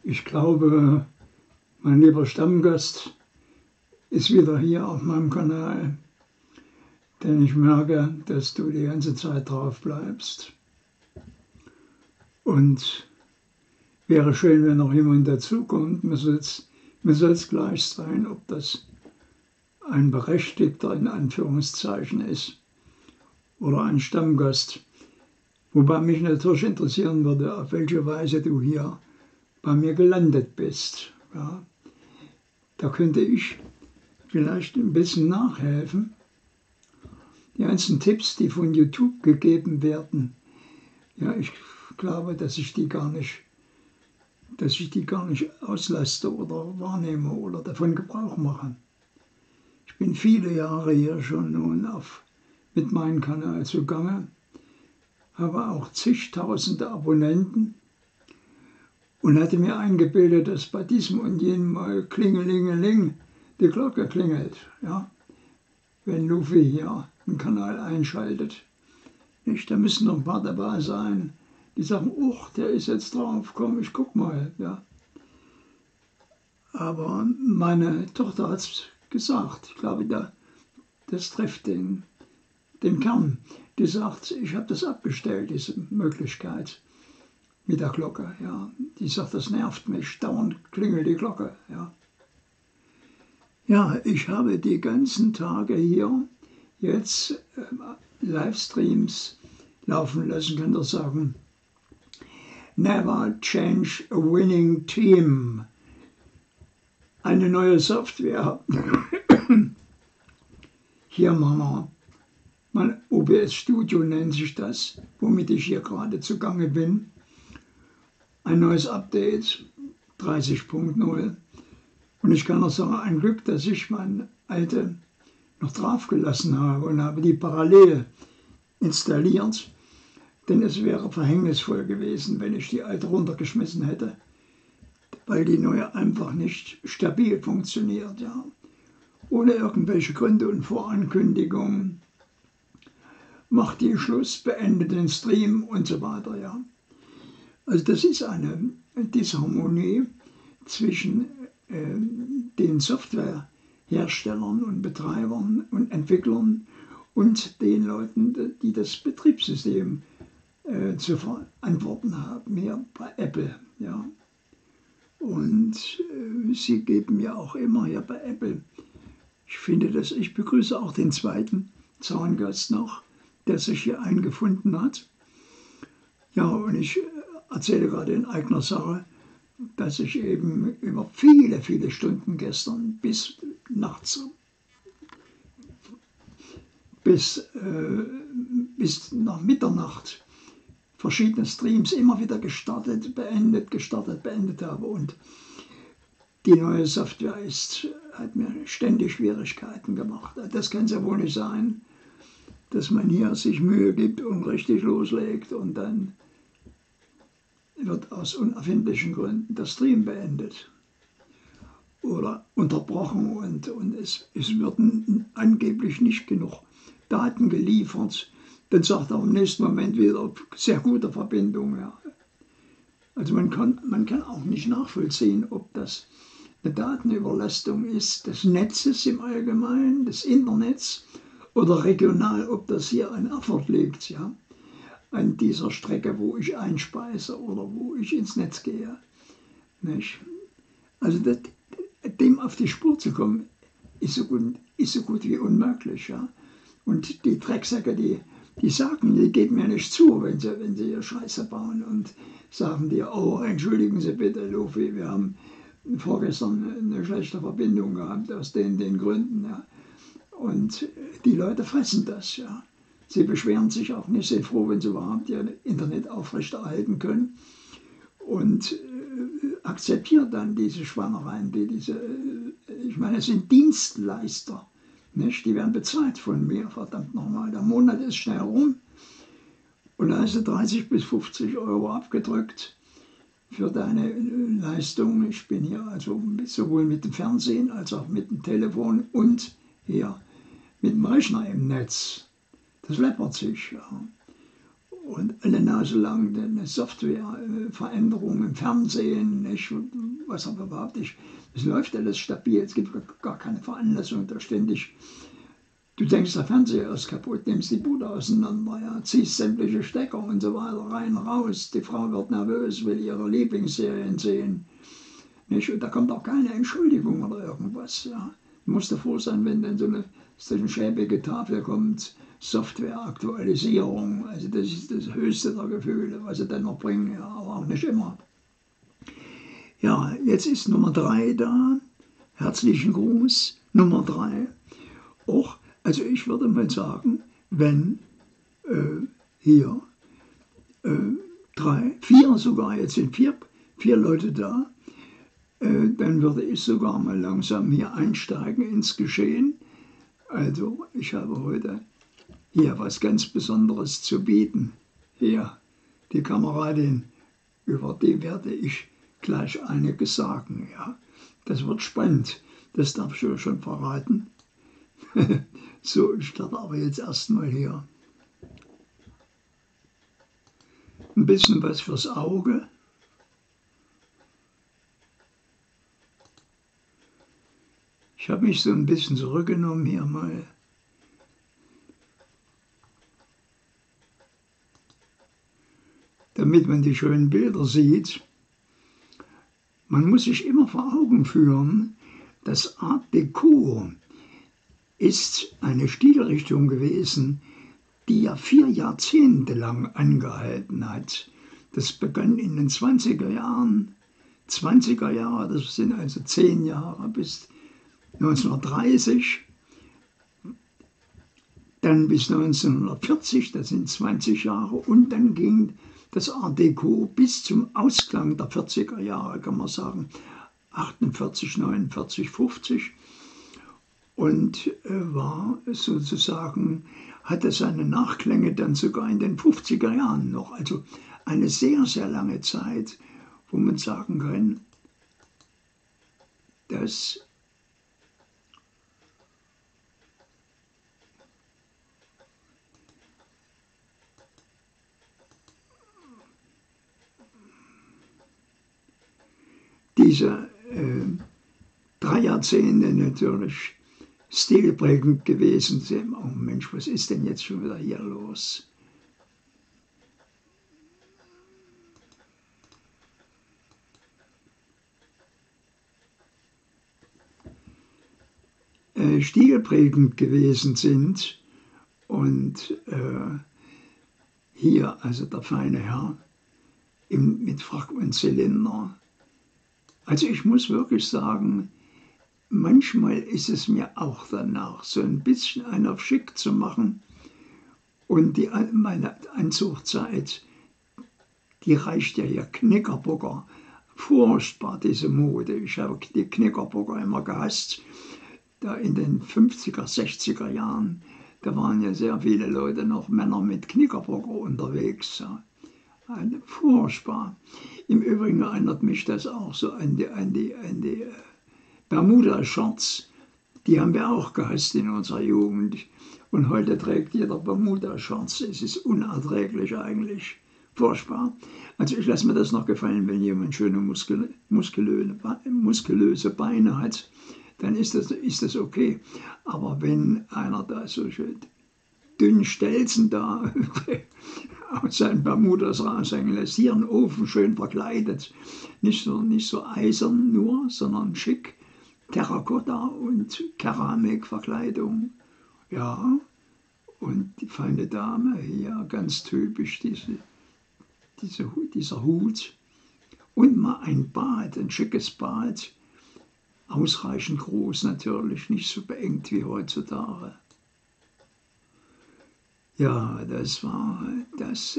Ich glaube, mein lieber Stammgast ist wieder hier auf meinem Kanal, denn ich merke, dass du die ganze Zeit drauf bleibst. Und wäre schön, wenn noch jemand dazukommt. Mir soll es gleich sein, ob das ein Berechtigter in Anführungszeichen ist oder ein Stammgast. Wobei mich natürlich interessieren würde, auf welche Weise du hier bei mir gelandet bist. Ja. Da könnte ich vielleicht ein bisschen nachhelfen. Die ganzen Tipps, die von YouTube gegeben werden, ja, ich glaube, dass ich die gar nicht auslaste oder wahrnehme oder davon Gebrauch mache. Ich bin viele Jahre hier schon nun mit meinem Kanal zugange, habe auch zigtausende Abonnenten und hatte mir eingebildet, dass bei diesem und jenem Mal klingelingeling die Glocke klingelt, ja, wenn Luffy hier einen Kanal einschaltet. Nicht? Da müssen noch ein paar dabei sein, die sagen, der ist jetzt drauf, komm, ich guck mal. Ja. Aber meine Tochter hat es gesagt, ich glaube, das trifft den Kern. Die sagt, ich habe das abgestellt, diese Möglichkeit mit der Glocke. Ja. Die sagt, das nervt mich, dauernd klingelt die Glocke. Ja. Ja, ich habe die ganzen Tage hier jetzt Livestreams laufen lassen, kann ich sagen. Never change a winning team. Eine neue Software. Hier machen wir. Mein OBS Studio nennt sich das, womit ich hier gerade zugange bin. Ein neues Update, 30.0. Und ich kann noch sagen, ein Glück, dass ich meine alte noch draufgelassen habe und habe die parallel installiert. Denn es wäre verhängnisvoll gewesen, wenn ich die alte runtergeschmissen hätte, weil die neue einfach nicht stabil funktioniert. Ja. Ohne irgendwelche Gründe und Vorankündigungen. Macht die Schluss, beendet den Stream und so weiter. Ja. Also das ist eine Disharmonie zwischen den Softwareherstellern und Betreibern und Entwicklern und den Leuten, die das Betriebssystem zu verantworten haben, hier bei Apple. Ja. Und sie geben ja auch immer hier bei Apple. Ich begrüße auch den zweiten Zaungast noch, der sich hier eingefunden hat. Ja, und ich erzähle gerade in eigener Sache, dass ich eben über viele, viele Stunden gestern bis nachts, bis nach Mitternacht verschiedene Streams immer wieder gestartet, beendet habe. Und die neue Software hat mir ständig Schwierigkeiten gemacht. Das kann es ja wohl nicht sein, dass man hier sich Mühe gibt und richtig loslegt und dann wird aus unerfindlichen Gründen der Stream beendet oder unterbrochen und es würden angeblich nicht genug Daten geliefert. Dann sagt er im nächsten Moment wieder, sehr gute Verbindung. Ja. Also man kann auch nicht nachvollziehen, ob das eine Datenüberlastung ist des Netzes im Allgemeinen, des Internets oder regional, ob das hier an Erfurt liegt. Ja. An dieser Strecke, wo ich einspeise oder wo ich ins Netz gehe. Nicht? Also dem auf die Spur zu kommen, ist so gut wie unmöglich. Ja? Und die Drecksäcke, die geben mir nicht zu, wenn sie hier Scheiße bauen und sagen dir, oh, entschuldigen Sie bitte, Luffy, wir haben vorgestern eine schlechte Verbindung gehabt aus den Gründen. Ja? Und die Leute fressen das, ja. Sie beschweren sich auch nicht, sind froh, wenn sie überhaupt ihr Internet aufrechterhalten können und akzeptieren dann diese Schweinereien, ich meine, es sind Dienstleister, nicht? Die werden bezahlt von mir, verdammt nochmal. Der Monat ist schnell rum und da hast du 30 bis 50 Euro abgedrückt für deine Leistung. Ich bin hier also sowohl mit dem Fernsehen als auch mit dem Telefon und hier mit dem Rechner im Netz. Das läppert sich, ja. und alle Nase lang eine Softwareveränderung im Fernsehen, nicht? Was aber überhaupt nicht. Es läuft alles stabil, es gibt gar keine Veranlassung, da ständig. Du denkst, der Fernseher ist kaputt, nimmst die Bude auseinander, ja, ziehst sämtliche Stecker und so weiter rein, raus. Die Frau wird nervös, will ihre Lieblingsserien sehen. Nicht? Und da kommt auch keine Entschuldigung oder irgendwas. Ja. Du musst davor sein, wenn dann so eine schäbige Tafel kommt, Softwareaktualisierung, also das ist das höchste der Gefühle, was sie dann noch bringen, ja, aber auch nicht immer. Ja, jetzt ist Nummer 3 da. Herzlichen Gruß. Nummer 3. Auch, also ich würde mal sagen, wenn hier 3, 4 sogar, jetzt sind vier Leute da, dann würde ich sogar mal langsam hier einsteigen ins Geschehen. Also ich habe heute hier was ganz Besonderes zu bieten. Hier, die Kameradin, über die werde ich gleich einiges sagen. Ja. Das wird spannend, das darf ich euch schon verraten. So, ich starte aber jetzt erstmal hier. Ein bisschen was fürs Auge. Ich habe mich so ein bisschen zurückgenommen hier mal. Damit man die schönen Bilder sieht. Man muss sich immer vor Augen führen, dass Art Deco ist eine Stilrichtung gewesen, die ja 4 Jahrzehnte lang angehalten hat. Das begann in den 20er Jahren. 20er Jahre, das sind also 10 Jahre bis 1930, dann bis 1940, das sind 20 Jahre, und dann ging das Art Deco bis zum Ausklang der 40er Jahre, kann man sagen, 48, 49, 50, und war sozusagen, hatte seine Nachklänge dann sogar in den 50er Jahren noch, also eine sehr, sehr lange Zeit, wo man sagen kann, dass diese 3 Jahrzehnte natürlich stilprägend gewesen sind. Oh Mensch, was ist denn jetzt schon wieder hier los? Stilprägend gewesen sind und hier also der feine Herr mit Frack und Zylinder. Also ich muss wirklich sagen, manchmal ist es mir auch danach, so ein bisschen einen auf schick zu machen. Und meine Anzugzeit, die reicht ja hier Knickerbocker. Furchtbar, diese Mode. Ich habe die Knickerbocker immer gehasst. Da in den 50er, 60er Jahren, da waren ja sehr viele Leute noch Männer mit Knickerbocker unterwegs. Ja. Furchtbar. Im Übrigen erinnert mich das auch so an die Bermuda-Shorts. Die haben wir auch gehasst in unserer Jugend. Und heute trägt jeder Bermuda-Shorts. Es ist unerträglich eigentlich. Furchtbar. Also ich lasse mir das noch gefallen, wenn jemand schöne muskulöse Beine hat, dann ist das okay. Aber wenn einer da solche dünnen Stelzen da aus seinen Bermudas raushängen lässt, hier einen Ofen schön verkleidet, nicht so eisern nur, sondern schick, Terrakotta und Keramikverkleidung, ja, und die feine Dame hier, ganz typisch dieser Hut und mal ein Bad, ein schickes Bad, ausreichend groß natürlich, nicht so beengt wie heutzutage. Ja, das war das,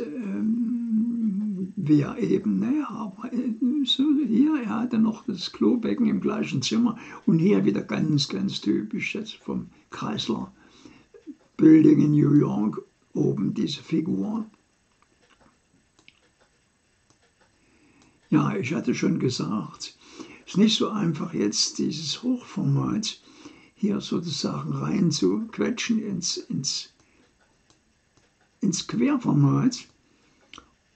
wir eben, naja, aber so hier, er hatte noch das Klobecken im gleichen Zimmer und hier wieder ganz, ganz typisch jetzt vom Chrysler Building in New York, oben diese Figur. Ja, ich hatte schon gesagt, es ist nicht so einfach jetzt dieses Hochformat hier sozusagen reinzuquetschen ins Querformat.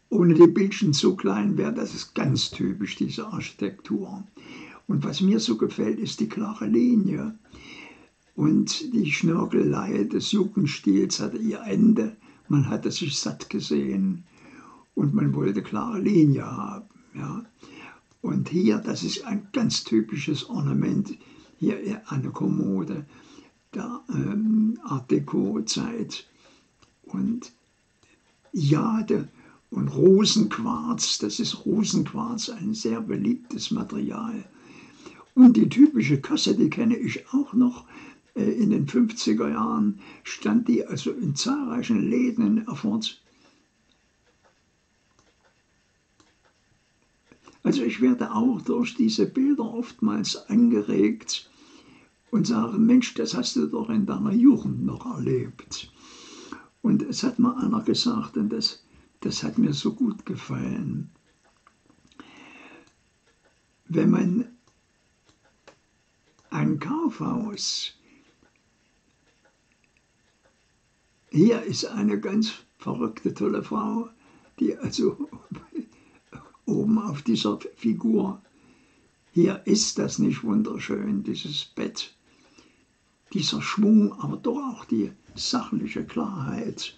ohne die Bildchen zu klein wäre. Das ist ganz typisch, diese Architektur. Und was mir so gefällt, ist die klare Linie. Und die Schnörkelei des Jugendstils hatte ihr Ende. Man hatte sich satt gesehen und man wollte klare Linie haben. Ja. Und hier, das ist ein ganz typisches Ornament, hier eine Kommode der Art Deco-Zeit. Und Jade und Rosenquarz, das ist Rosenquarz, ein sehr beliebtes Material. Und die typische Kasse, die kenne ich auch noch. In den 50er Jahren stand die also in zahlreichen Läden in Erfurt. Also ich werde auch durch diese Bilder oftmals angeregt und sage, Mensch, das hast du doch in deiner Jugend noch erlebt. Und es hat mal einer gesagt, und das hat mir so gut gefallen. Wenn man ein Kaufhaus, hier ist eine ganz verrückte, tolle Frau, die also oben auf dieser Figur, hier ist das nicht wunderschön, dieses Bett, dieser Schwung, aber doch auch die sachliche Klarheit.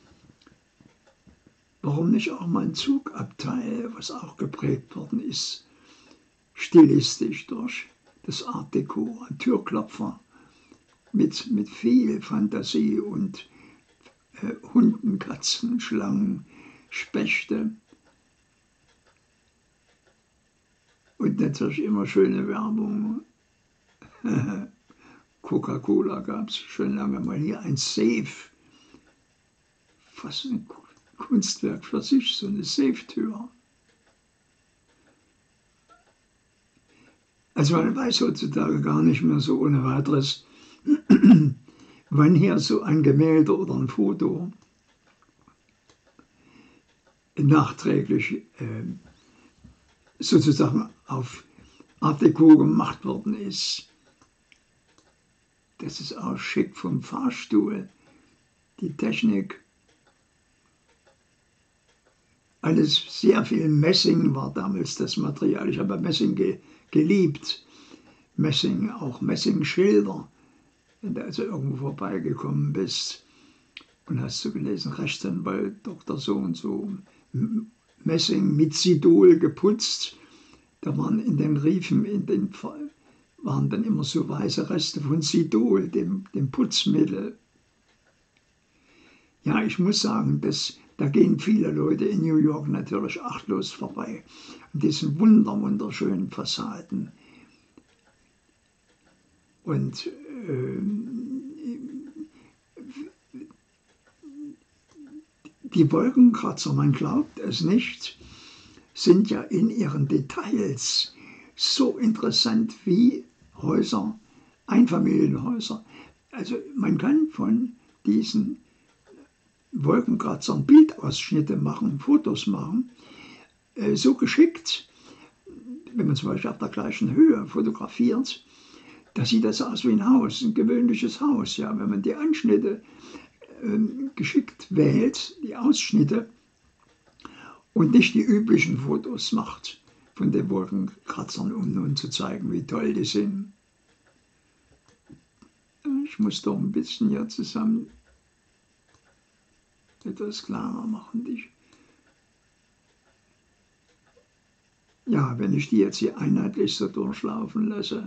Warum nicht auch mal ein Zugabteil, was auch geprägt worden ist, stilistisch durch das Art Deco, ein Türklopfer mit viel Fantasie und Hunden, Katzen, Schlangen, Spechte. Und natürlich immer schöne Werbung. Coca-Cola gab es schon lange mal. Hier ein Safe. Fast ein Kunstwerk für sich, so eine Safe-Tür. Also man weiß heutzutage gar nicht mehr so ohne weiteres, wann hier so ein Gemälde oder ein Foto nachträglich sozusagen auf Art Deco gemacht worden ist. Das ist auch schick vom Fahrstuhl, die Technik. Alles sehr viel Messing war damals das Material. Ich habe Messing geliebt. Messing, auch Messingschilder. Wenn du also irgendwo vorbeigekommen bist und hast du gelesen, Rechtsanwalt, Dr. so und so, Messing mit Sidol geputzt. Da waren in den Riefen, waren dann immer so weiße Reste von Sidol, dem Putzmittel. Ja, ich muss sagen, da gehen viele Leute in New York natürlich achtlos vorbei. An diesen wunderschönen Fassaden. Und die Wolkenkratzer, man glaubt es nicht, sind ja in ihren Details so interessant wie Häuser, Einfamilienhäuser. Also man kann von diesen Wolkenkratzern Bildausschnitte machen, Fotos machen, so geschickt, wenn man zum Beispiel auf der gleichen Höhe fotografiert, da sieht das aus wie ein Haus, ein gewöhnliches Haus. Ja, wenn man die Anschnitte geschickt wählt, die Ausschnitte, und nicht die üblichen Fotos macht von den Wolkenkratzern, um nun zu zeigen, wie toll die sind. Ich muss doch ein bisschen hier zusammen etwas klarer machen. Ja, wenn ich die jetzt hier einheitlich so durchlaufen lasse,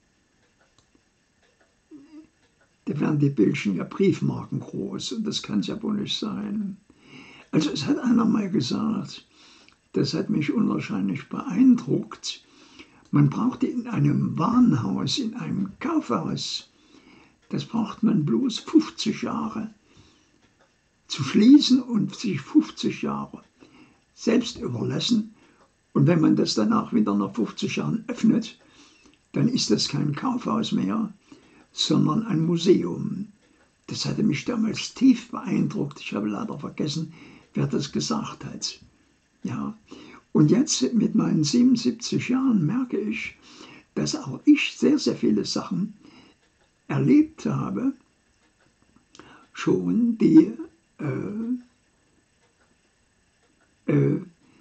da werden die Bildchen ja Briefmarken groß und das kann es ja wohl nicht sein. Also es hat einer mal gesagt, das hat mich unwahrscheinlich beeindruckt, man braucht in einem Warenhaus, in einem Kaufhaus, das braucht man bloß 50 Jahre zu schließen und sich 50 Jahre selbst überlassen. Und wenn man das danach wieder nach 50 Jahren öffnet, dann ist das kein Kaufhaus mehr, sondern ein Museum. Das hatte mich damals tief beeindruckt. Ich habe leider vergessen, wer das gesagt hat. Ja. Und jetzt mit meinen 77 Jahren merke ich, dass auch ich sehr, sehr viele Sachen erlebt habe, schon die äh,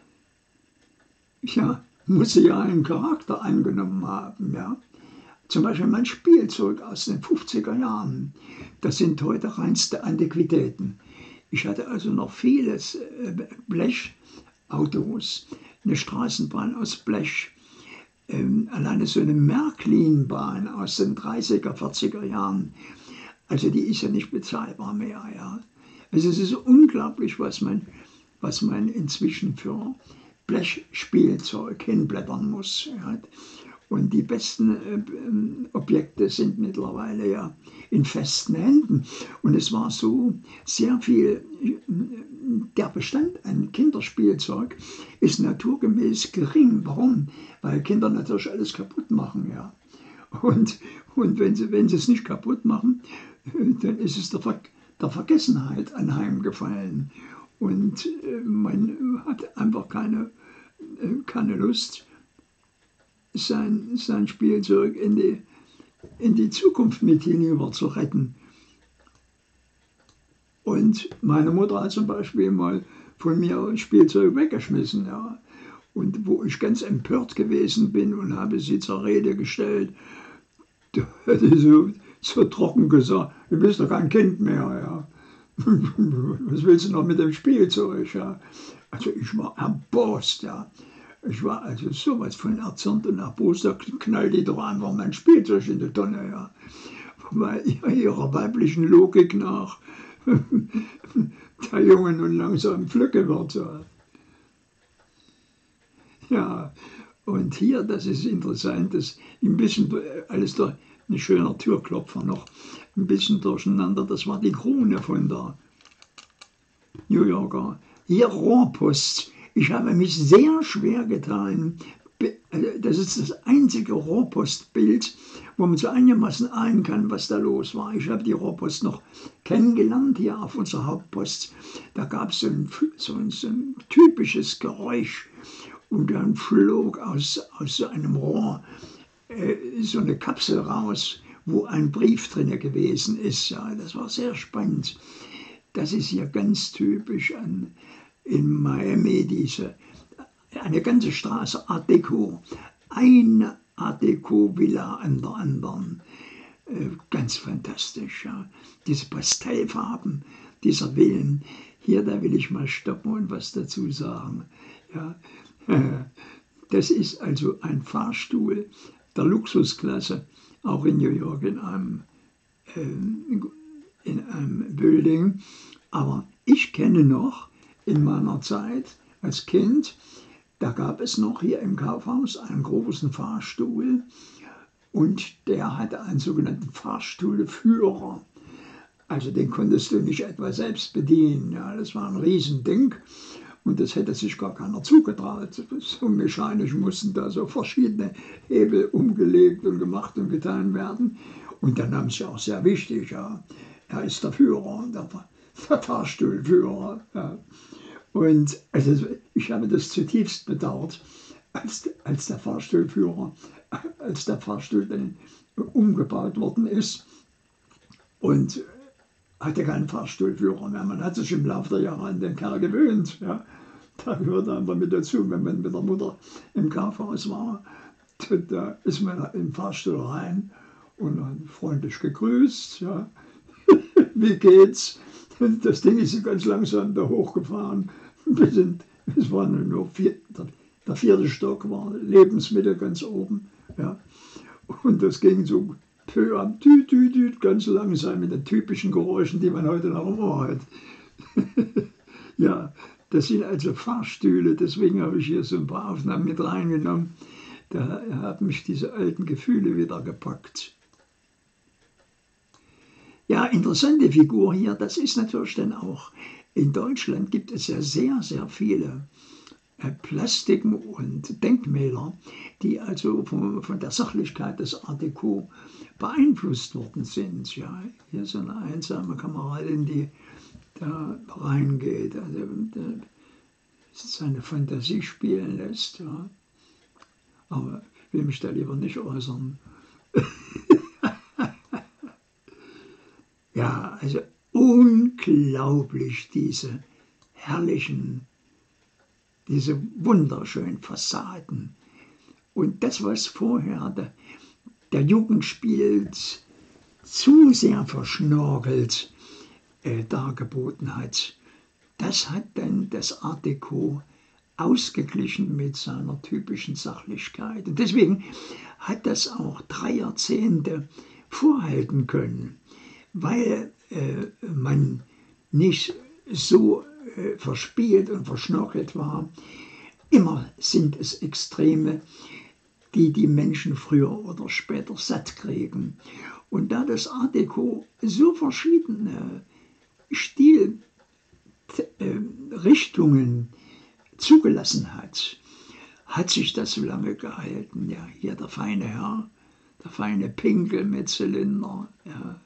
ja, muss ja einen Charakter angenommen haben. Ja. Zum Beispiel mein Spielzeug aus den 50er Jahren, das sind heute reinste Antiquitäten. Ich hatte also noch vieles Blechautos, eine Straßenbahn aus Blech, alleine so eine Märklin-Bahn aus den 30er, 40er Jahren. Also die ist ja nicht bezahlbar mehr. Ja. Also es ist unglaublich, was man inzwischen für Blechspielzeug hinblättern muss. Ja. Und die besten Objekte sind mittlerweile ja in festen Händen. Und es war so sehr viel, der Bestand an Kinderspielzeug ist naturgemäß gering. Warum? Weil Kinder natürlich alles kaputt machen. Ja. Und wenn sie es nicht kaputt machen, dann ist es der Vergessenheit anheimgefallen. Und man hat einfach keine Lust, sein Spielzeug in die Zukunft mit hinüber zu retten. Und meine Mutter hat zum Beispiel mal von mir Spielzeug weggeschmissen. Ja. Und wo ich ganz empört gewesen bin und habe sie zur Rede gestellt, da hätte sie so trocken gesagt, du bist doch kein Kind mehr. Ja. Was willst du noch mit dem Spielzeug? Ja. Also ich war erbost. Ja. Ich war also sowas von erzürnt und erbost, da knallt die doch einfach mein Spielzeug in die Tonne. Ja. Weil ihrer weiblichen Logik nach der Junge nun langsam Flücke wird. Ja, und hier, das ist interessant, das ein bisschen alles da, ein schöner Türklopfer noch, ein bisschen durcheinander, das war die Krone von der New Yorker. Hier Rohrpost. Ich habe mich sehr schwer getan. Das ist das einzige Rohrpostbild, wo man so einigermaßen ahnen kann, was da los war. Ich habe die Rohrpost noch kennengelernt hier auf unserer Hauptpost. Da gab es so ein typisches Geräusch und dann flog aus so einem Rohr so eine Kapsel raus, wo ein Brief drin gewesen ist. Ja, das war sehr spannend. Das ist hier ganz typisch in Miami, eine ganze Straße Art Deco, eine Art Deco Villa an der anderen. Ganz fantastisch, ja. Diese Pastellfarben dieser Villen. Hier, da will ich mal stoppen und was dazu sagen. Ja. Das ist also ein Fahrstuhl der Luxusklasse, auch in New York in einem Building. Aber ich kenne noch in meiner Zeit als Kind, da gab es noch hier im Kaufhaus einen großen Fahrstuhl und der hatte einen sogenannten Fahrstuhlführer. Also den konntest du nicht etwa selbst bedienen. Ja, das war ein Riesending und das hätte sich gar keiner zugetraut. So mechanisch mussten da so verschiedene Hebel umgelegt und gemacht und getan werden. Und dann haben sie auch sehr wichtig, ja, er ist der Führer, der Fahrstuhlführer. Ja. Und also ich habe das zutiefst bedauert, als der Fahrstuhlführer, als der Fahrstuhl dann umgebaut worden ist und hatte keinen Fahrstuhlführer mehr. Man hat sich im Laufe der Jahre an den Kerl gewöhnt. Ja. Da gehört einfach mit dazu, wenn man mit der Mutter im Kaufhaus war, da ist man im Fahrstuhl rein und dann freundlich gegrüßt. Ja. Wie geht's? Das Ding ist ganz langsam da hochgefahren. Es war nur der 4. Stock, war Lebensmittel ganz oben. Ja. Und das ging so peu à peu, ganz langsam mit den typischen Geräuschen, die man heute noch im Ohr hat. Ja, das sind also Fahrstühle, deswegen habe ich hier so ein paar Aufnahmen mit reingenommen. Da haben mich diese alten Gefühle wieder gepackt. Ja, interessante Figur hier, das ist natürlich dann auch, in Deutschland gibt es ja sehr, sehr viele Plastiken und Denkmäler, die also von der Sachlichkeit des Art Deco beeinflusst worden sind. Ja, hier ist eine einsame Kameradin, die da reingeht, also seine Fantasie spielen lässt. Ja. Aber ich will mich da lieber nicht äußern. Ja, also unglaublich, diese herrlichen diese wunderschönen Fassaden. Und das, was vorher der Jugendstil zu sehr verschnörkelt dargeboten hat, das hat dann das Art Deco ausgeglichen mit seiner typischen Sachlichkeit. Und deswegen hat das auch 3 Jahrzehnte vorhalten können, weil man nicht so verspielt und verschnörkelt war. Immer sind es Extreme, die die Menschen früher oder später satt kriegen. Und da das Art Deco so verschiedene Stilrichtungen zugelassen hat, hat sich das so lange gehalten. Ja, hier der feine Herr, der feine Pinkel mit Zylinder. Ja,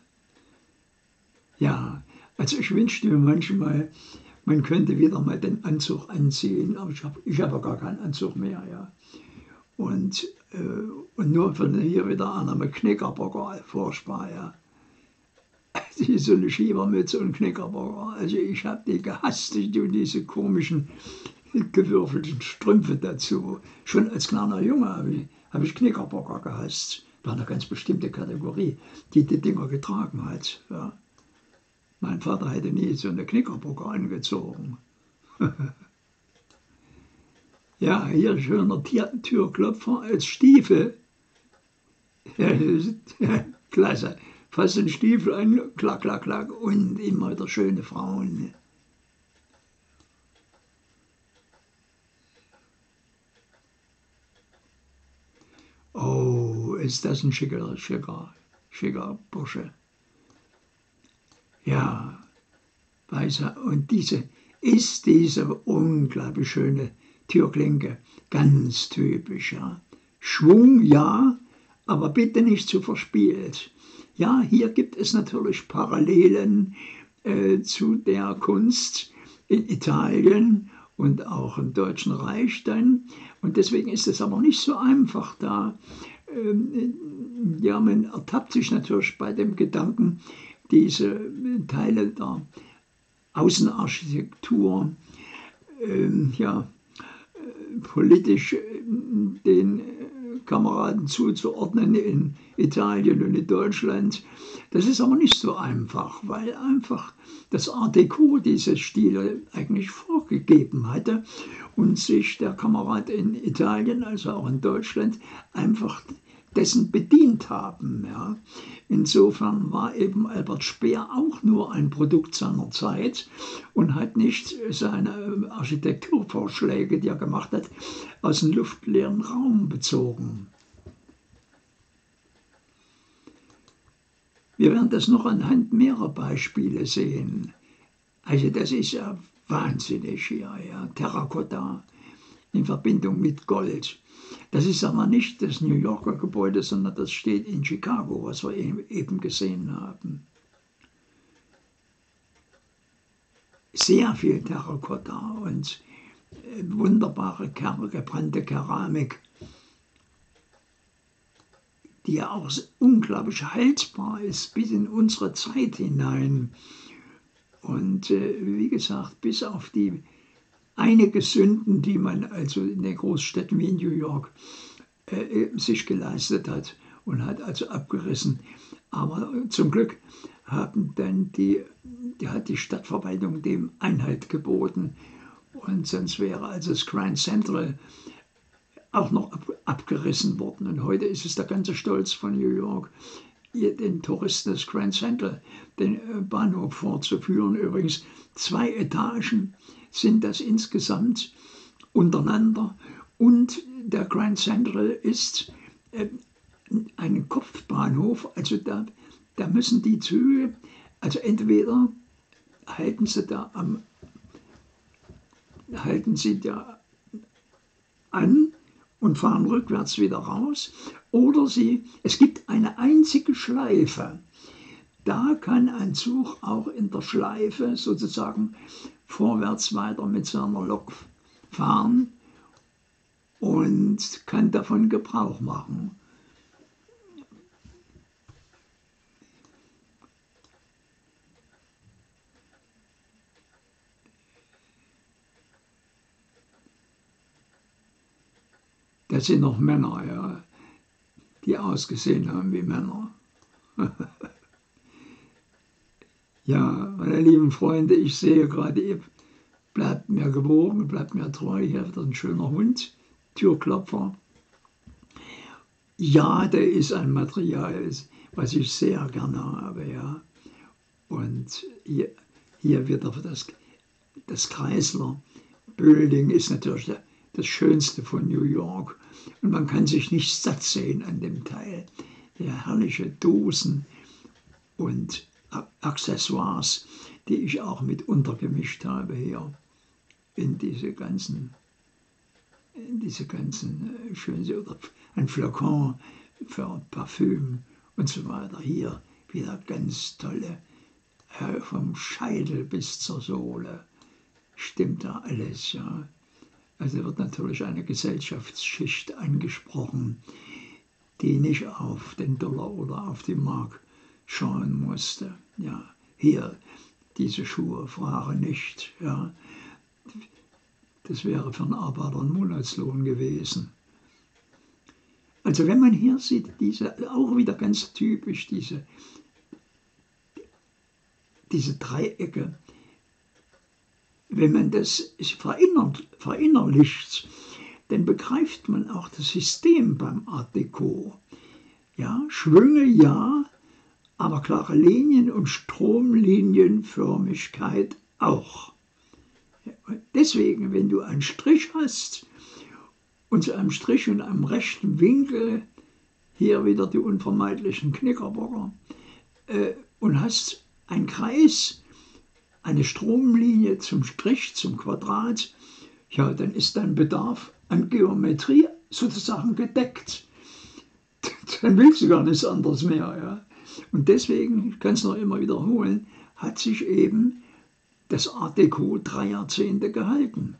ja, also ich wünschte mir manchmal, man könnte wieder mal den Anzug anziehen, aber ich hab ja gar keinen Anzug mehr. Ja. Und nur von hier wieder einer mit Knickerbocker, furchtbar. Ja. Die so eine Schiebermütze und Knickerbocker. Also ich habe die gehasst, diese komischen gewürfelten Strümpfe dazu. Schon als kleiner Junge hab ich Knickerbocker gehasst. War eine ganz bestimmte Kategorie, die Dinger getragen hat. Ja. Mein Vater hätte nie so eine Knickerbocker angezogen. Ja, hier schöner Türklopfer als Stiefel. Klasse. Fass den Stiefel an, klack, klack, klack. Und immer wieder schöne Frauen. Oh, ist das ein schicker Bursche. Ja, weißer. Und diese unglaublich schöne Türklinke. Ganz typisch, ja. Schwung, ja, aber bitte nicht zu verspielt. Ja, hier gibt es natürlich Parallelen zu der Kunst in Italien und auch im Deutschen Reich dann. Und deswegen ist es aber nicht so einfach da. Ja, man ertappt sich natürlich bei dem Gedanken, diese Teile der Außenarchitektur ja, politisch den Kameraden zuzuordnen in Italien und in Deutschland. Das ist aber nicht so einfach, weil einfach das Art Deco diese Stile eigentlich vorgegeben hatte und sich der Kamerad in Italien, also auch in Deutschland, einfach dessen bedient haben. Ja. Insofern war eben Albert Speer auch nur ein Produkt seiner Zeit und hat nicht seine Architekturvorschläge, die er gemacht hat, aus dem luftleeren Raum bezogen. Wir werden das noch anhand mehrerer Beispiele sehen. Also das ist ja wahnsinnig hier, ja, Terrakotta in Verbindung mit Gold. Das ist aber nicht das New Yorker Gebäude, sondern das steht in Chicago, was wir eben gesehen haben. Sehr viel Terrakotta und wunderbare gebrannte Keramik, die ja auch unglaublich haltbar ist bis in unsere Zeit hinein. Und wie gesagt, bis auf die einige Sünden, die man also in den Großstädten wie in New York sich geleistet hat und hat also abgerissen. Aber zum Glück hat die Stadtverwaltung dem Einhalt geboten. Und sonst wäre also das Grand Central auch noch abgerissen worden. Und heute ist es der ganze Stolz von New York, den Touristen das Grand Central, den Bahnhof vorzuführen. Übrigens 2 Etagen sind das insgesamt untereinander. Und der Grand Central ist ein Kopfbahnhof, also da müssen die Züge, also entweder halten sie da an und fahren rückwärts wieder raus, oder es gibt eine einzige Schleife. Da kann ein Zug auch in der Schleife sozusagen vorwärts weiter mit seiner Lok fahren und kann davon Gebrauch machen. das sind noch Männer, ja, die ausgesehen haben wie Männer. Ja, meine lieben Freunde, ich sehe gerade, ihr bleibt mir gewogen, bleibt mir treu. Hier wird ein schöner Hund, Türklopfer. Ja, der ist ein Material, was ich sehr gerne habe, ja. Und hier wieder das Chrysler Building ist natürlich das Schönste von New York. Und man kann sich nicht satt sehen an dem Teil. Ja, herrliche Dosen und Accessoires, die ich auch mit untergemischt habe hier in diese ganzen schönen, oder ein Flakon für Parfüm und so weiter. Hier wieder ganz tolle, vom Scheitel bis zur Sohle stimmt da alles, ja. Also wird natürlich eine Gesellschaftsschicht angesprochen, die nicht auf den Dollar oder auf die Mark schauen musste. Ja, hier, diese Schuhe, frage nicht. Ja. Das wäre für einen Arbeiter ein Monatslohn gewesen. Also wenn man hier sieht, auch wieder ganz typisch, diese Dreiecke, wenn man das verinnerlicht, dann begreift man auch das System beim Art Deco. Ja, Schwünge ja, aber klare Linien und Stromlinienförmigkeit auch. Deswegen, wenn du einen Strich hast und zu einem Strich und einem rechten Winkel, hier wieder die unvermeidlichen Knickerbocker, und hast einen Kreis, eine Stromlinie zum Strich, zum Quadrat, ja, dann ist dein Bedarf an Geometrie sozusagen gedeckt. Dann willst du gar nichts anderes mehr. Ja. Und deswegen, ich kann es noch immer wiederholen, hat sich eben das Art Deco 3 Jahrzehnte gehalten.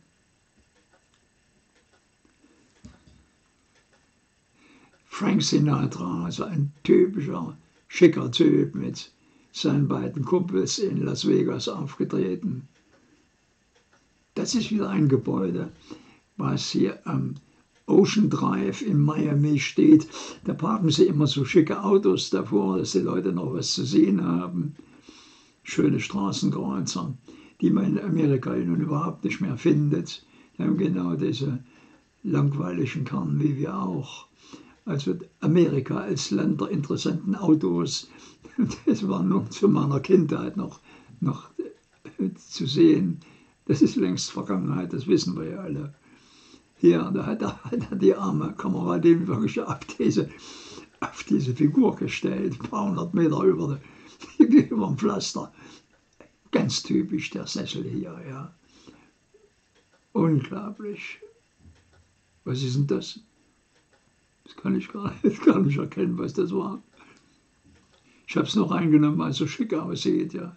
Frank Sinatra, also ein typischer, schicker Typ mit seinen beiden Kumpels in Las Vegas aufgetreten. Das ist wieder ein Gebäude, was hier am Ocean Drive in Miami steht. Da parken sie immer so schicke Autos davor, dass die Leute noch was zu sehen haben. Schöne Straßenkreuzer, die man in Amerika nun überhaupt nicht mehr findet. Die haben genau diese langweiligen Karren wie wir auch. Also Amerika als Land der interessanten Autos, das war nur zu meiner Kindheit noch zu sehen. Das ist längst Vergangenheit, das wissen wir ja alle. Hier, da hat die arme Kameradin wirklich auf diese Figur gestellt, ein paar hundert Meter über dem Pflaster. Ganz typisch der Sessel hier, ja. Unglaublich. Was ist denn das? Das kann ich gar nicht erkennen, was das war. Ich habe es noch reingenommen, weil es so schick aussieht, ja.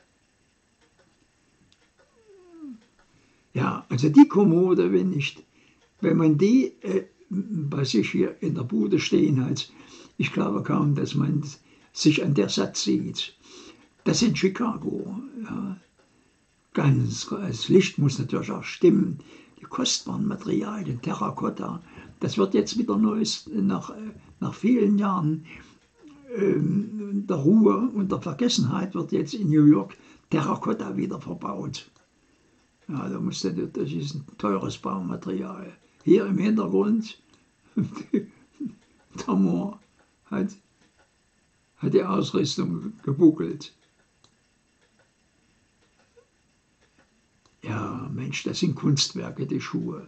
Ja, also die Kommode, wenn man die bei sich hier in der Bude stehen hat, ich glaube kaum, dass man sich an der satt sieht. Das in Chicago, ja. Das Licht muss natürlich auch stimmen, die kostbaren Materialien, Terrakotta, das wird jetzt wieder neues, nach vielen Jahren der Ruhe und der Vergessenheit wird jetzt in New York Terrakotta wieder verbaut. Ja, das ist ein teures Baumaterial. Hier im Hintergrund, der Moor hat die Ausrüstung gebuckelt. Ja, Mensch, das sind Kunstwerke, die Schuhe.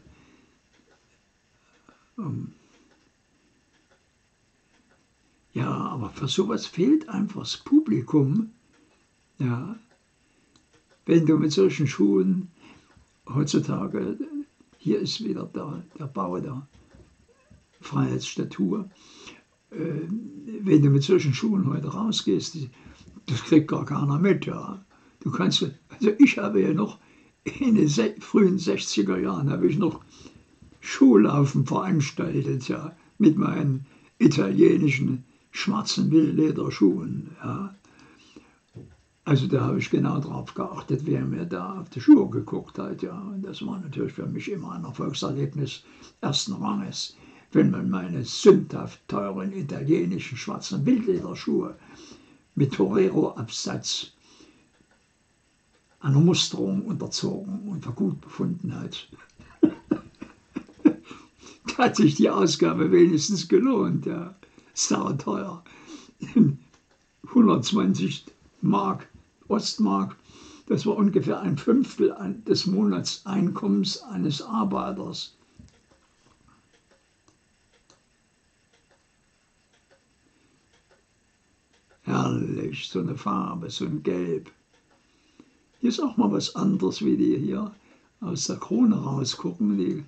Ja, aber für sowas fehlt einfach das Publikum. Ja, wenn du mit solchen Schuhen heutzutage, hier ist wieder der Bau der Freiheitsstatue, wenn du mit solchen Schuhen heute rausgehst, das kriegt gar keiner mit. Ja. Also ich habe ja noch in den frühen 60er Jahren habe ich noch Schuhlaufen veranstaltet, ja, mit meinen italienischen schwarzen Wildlederschuhen. Ja. Also da habe ich genau darauf geachtet, wer mir da auf die Schuhe geguckt hat. Ja. Und das war natürlich für mich immer ein Erfolgserlebnis ersten Ranges. wenn man meine sündhaft teuren italienischen schwarzen Wildlederschuhe mit Torero-Absatz einer Musterung unterzogen und für gut befunden hat. Da hat sich die Ausgabe wenigstens gelohnt, ja. Sauteuer. 120 Mark, Ostmark, das war ungefähr ein Fünftel des Monatseinkommens eines Arbeiters. Herrlich, so eine Farbe, so ein Gelb. Hier ist auch mal was anderes, wie die hier aus der Krone rausgucken. Die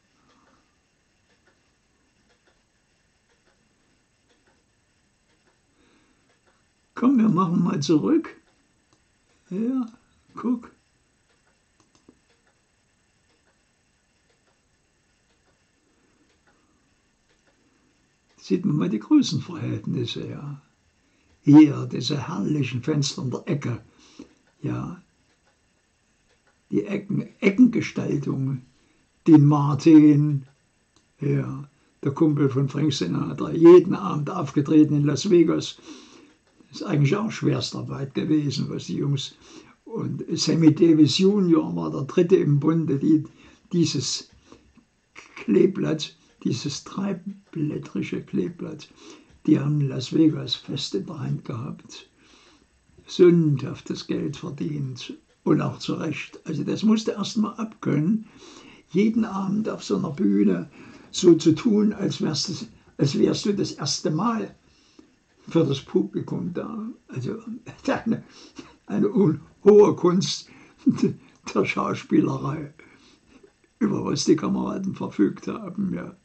Komm, wir machen mal zurück. Ja, guck. Sieht man mal die Größenverhältnisse, ja. Hier, diese herrlichen Fenster in der Ecke, ja. Die Eckengestaltung, Dean Martin, ja, der Kumpel von Frank Sinatra, jeden Abend aufgetreten in Las Vegas. Das ist eigentlich auch Schwerstarbeit gewesen, was die Jungs. Und Sammy Davis Jr. war der dritte im Bunde, die dieses Kleeblatt, dieses dreiblättrige Kleeblatt, die haben Las Vegas fest in der Hand gehabt. Sündhaftes Geld verdient und auch zu Recht. Also das musste erst mal abkönnen, jeden Abend auf so einer Bühne so zu tun, als wärst du das erste Mal für das Publikum da. Also eine hohe Kunst der Schauspielerei, über was die Kameraden verfügt haben. Ja.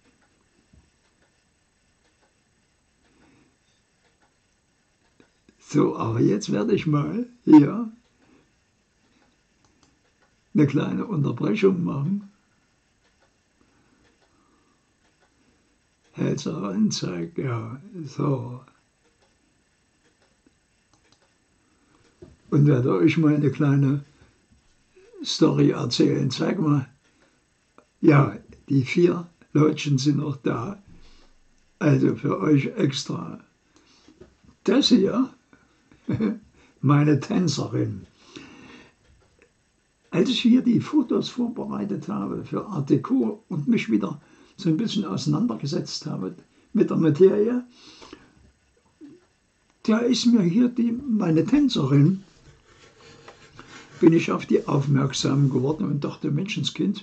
So, aber jetzt werde ich mal hier eine kleine Unterbrechung machen. Hälzer Anzeige, ja, so. Und werde euch mal eine kleine Story erzählen. Zeig mal, ja, die 4 Leutchen sind noch da. Also für euch extra. Das hier, meine Tänzerin. Als ich hier die Fotos vorbereitet habe für Art Deco und mich wieder so ein bisschen auseinandergesetzt habe mit der Materie, da ist mir hier meine Tänzerin, bin ich auf die aufmerksam geworden und dachte, Menschenskind,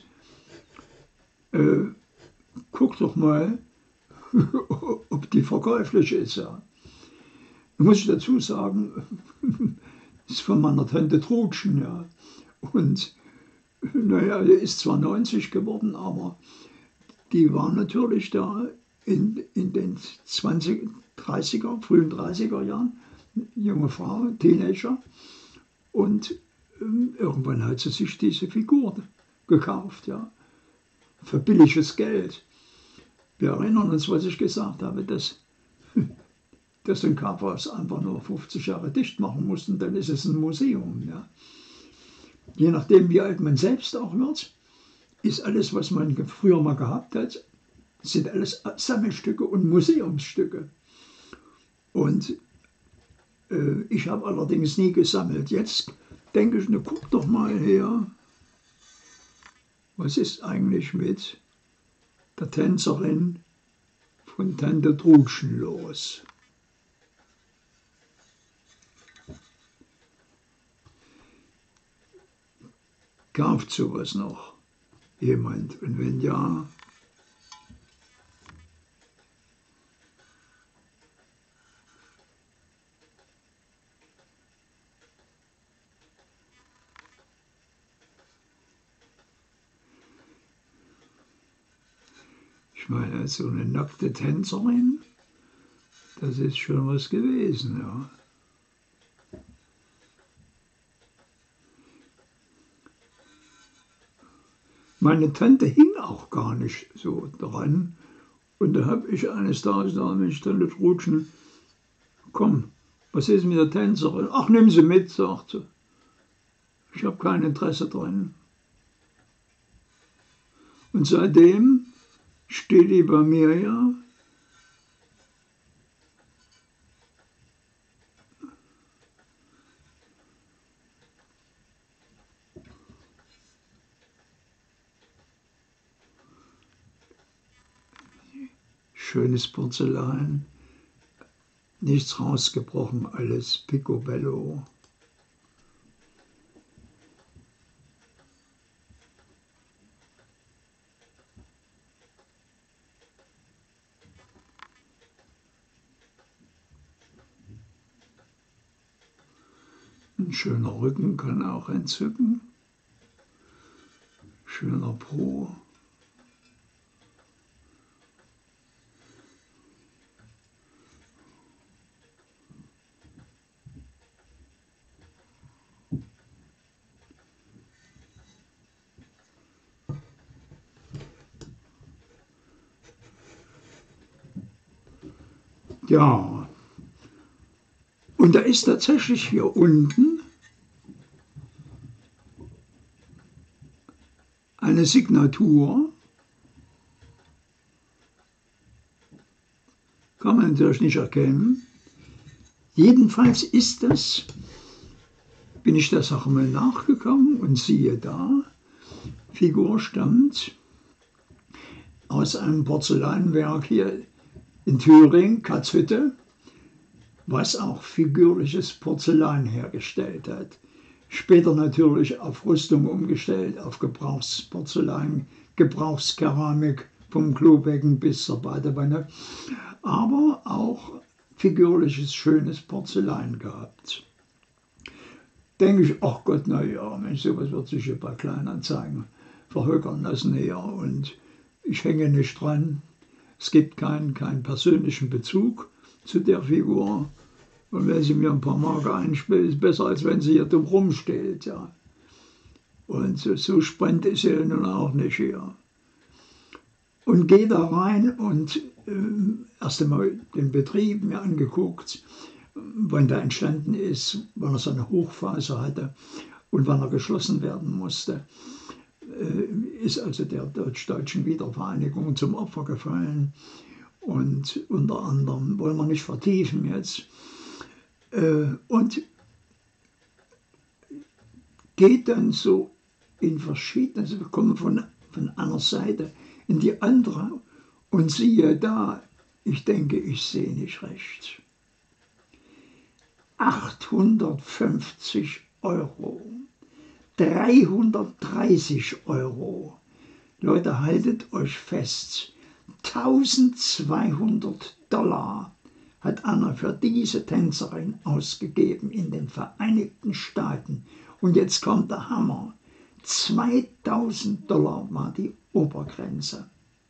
guck doch mal, ob die verkäuflich ist. Ja. Muss ich dazu sagen, ist von meiner Tante Trutschen, ja. Und naja, die ist zwar 90 geworden, aber die war natürlich da in den 30er, frühen 30er Jahren, junge Frau, Teenager. Und irgendwann hat sie sich diese Figur gekauft, ja, für billiges Geld. Wir erinnern uns, was ich gesagt habe, dass den Kaufhaus einfach nur 50 Jahre dicht machen mussten, dann ist es ein Museum. Ja. Je nachdem, wie alt man selbst auch wird, ist alles, was man früher mal gehabt hat, sind alles Sammelstücke und Museumsstücke. Und ich habe allerdings nie gesammelt. Jetzt denke ich, guck doch mal her, was ist eigentlich mit der Tänzerin von Tante Trutschen los? Kauft sowas noch jemand? Und wenn ja, ich meine, so eine nackte Tänzerin, das ist schon was gewesen, ja. Meine Tante hing auch gar nicht so dran. Und da habe ich eines Tages gesagt, Mensch, Tante Trutschen, komm, was ist mit der Tänzerin? Ach, nimm sie mit, sagt sie. Ich habe kein Interesse dran. Und seitdem Steht die bei mir, ja? Schönes Porzellan, nichts rausgebrochen, alles picobello. Ein schöner Rücken kann auch entzücken, schöner Po. Ja, und da ist tatsächlich hier unten eine Signatur, kann man natürlich nicht erkennen. Jedenfalls ist das, bin ich der Sache mal nachgegangen und siehe da, Figur stammt aus einem Porzellanwerk hier in Thüringen, Katzhütte, was auch figürliches Porzellan hergestellt hat. Später natürlich auf Rüstung umgestellt, auf Gebrauchsporzellan, Gebrauchskeramik vom Klobecken bis zur Badewanne, aber auch figürliches, schönes Porzellan gehabt. Denke ich, ach Gott, na ja, Mensch, sowas wird sich hier bei Kleinanzeigen verhökern lassen eher und ich hänge nicht dran. Es gibt keinen persönlichen Bezug zu der Figur. Und wenn sie mir ein paar Mark einspielt, ist besser, als wenn sie hier dumm rumsteht. Ja. Und so spannend ist sie ja nun auch nicht hier. Und gehe da rein und erst einmal den Betrieb mir angeguckt, wann der entstanden ist, wann er seine Hochphase hatte und wann er geschlossen werden musste. Ist also der deutsch-deutschen Wiedervereinigung zum Opfer gefallen. Und unter anderem wollen wir nicht vertiefen jetzt. Und geht dann so in verschiedene, also wir kommen von einer Seite in die andere und siehe da, ich denke, ich sehe nicht recht. 850 €, 330 €. Leute, haltet euch fest, 1200 $ hat Anna für diese Tänzerin ausgegeben in den Vereinigten Staaten. Und jetzt kommt der Hammer. 2000 $ war die Obergrenze.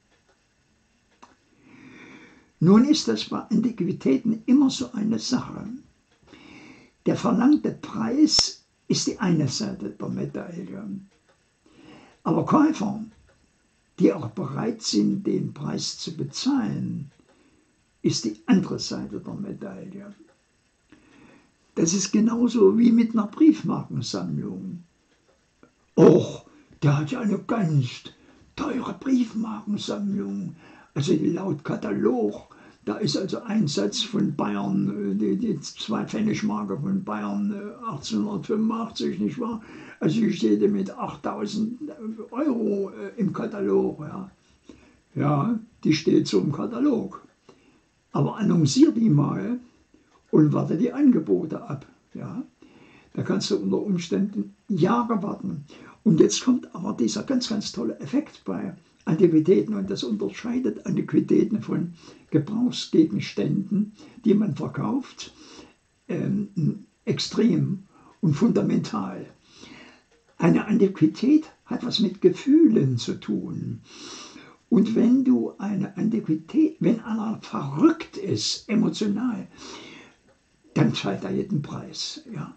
Nun ist das bei Antiquitäten immer so eine Sache. Der verlangte Preis ist die eine Seite der Medaille. Aber Käufer, die auch bereit sind, den Preis zu bezahlen, ist die andere Seite der Medaille. Das ist genauso wie mit einer Briefmarkensammlung. Och, der hat ja eine ganz teure Briefmarkensammlung, also laut Katalog. Da ist also ein Satz von Bayern, die 2 Pfennigmarke von Bayern 1885, nicht wahr? Also ich stehe mit 8000 € im Katalog. Ja. Ja, die steht so im Katalog. Aber annoncier die mal und warte die Angebote ab. Ja. Da kannst du unter Umständen Jahre warten. Und jetzt kommt aber dieser ganz, ganz tolle Effekt bei Antiquitäten und das unterscheidet Antiquitäten von Gebrauchsgegenständen, die man verkauft, extrem und fundamental. Eine Antiquität hat was mit Gefühlen zu tun. Und wenn du eine Antiquität, wenn einer verrückt ist, emotional, dann zahlt er jeden Preis. Ja.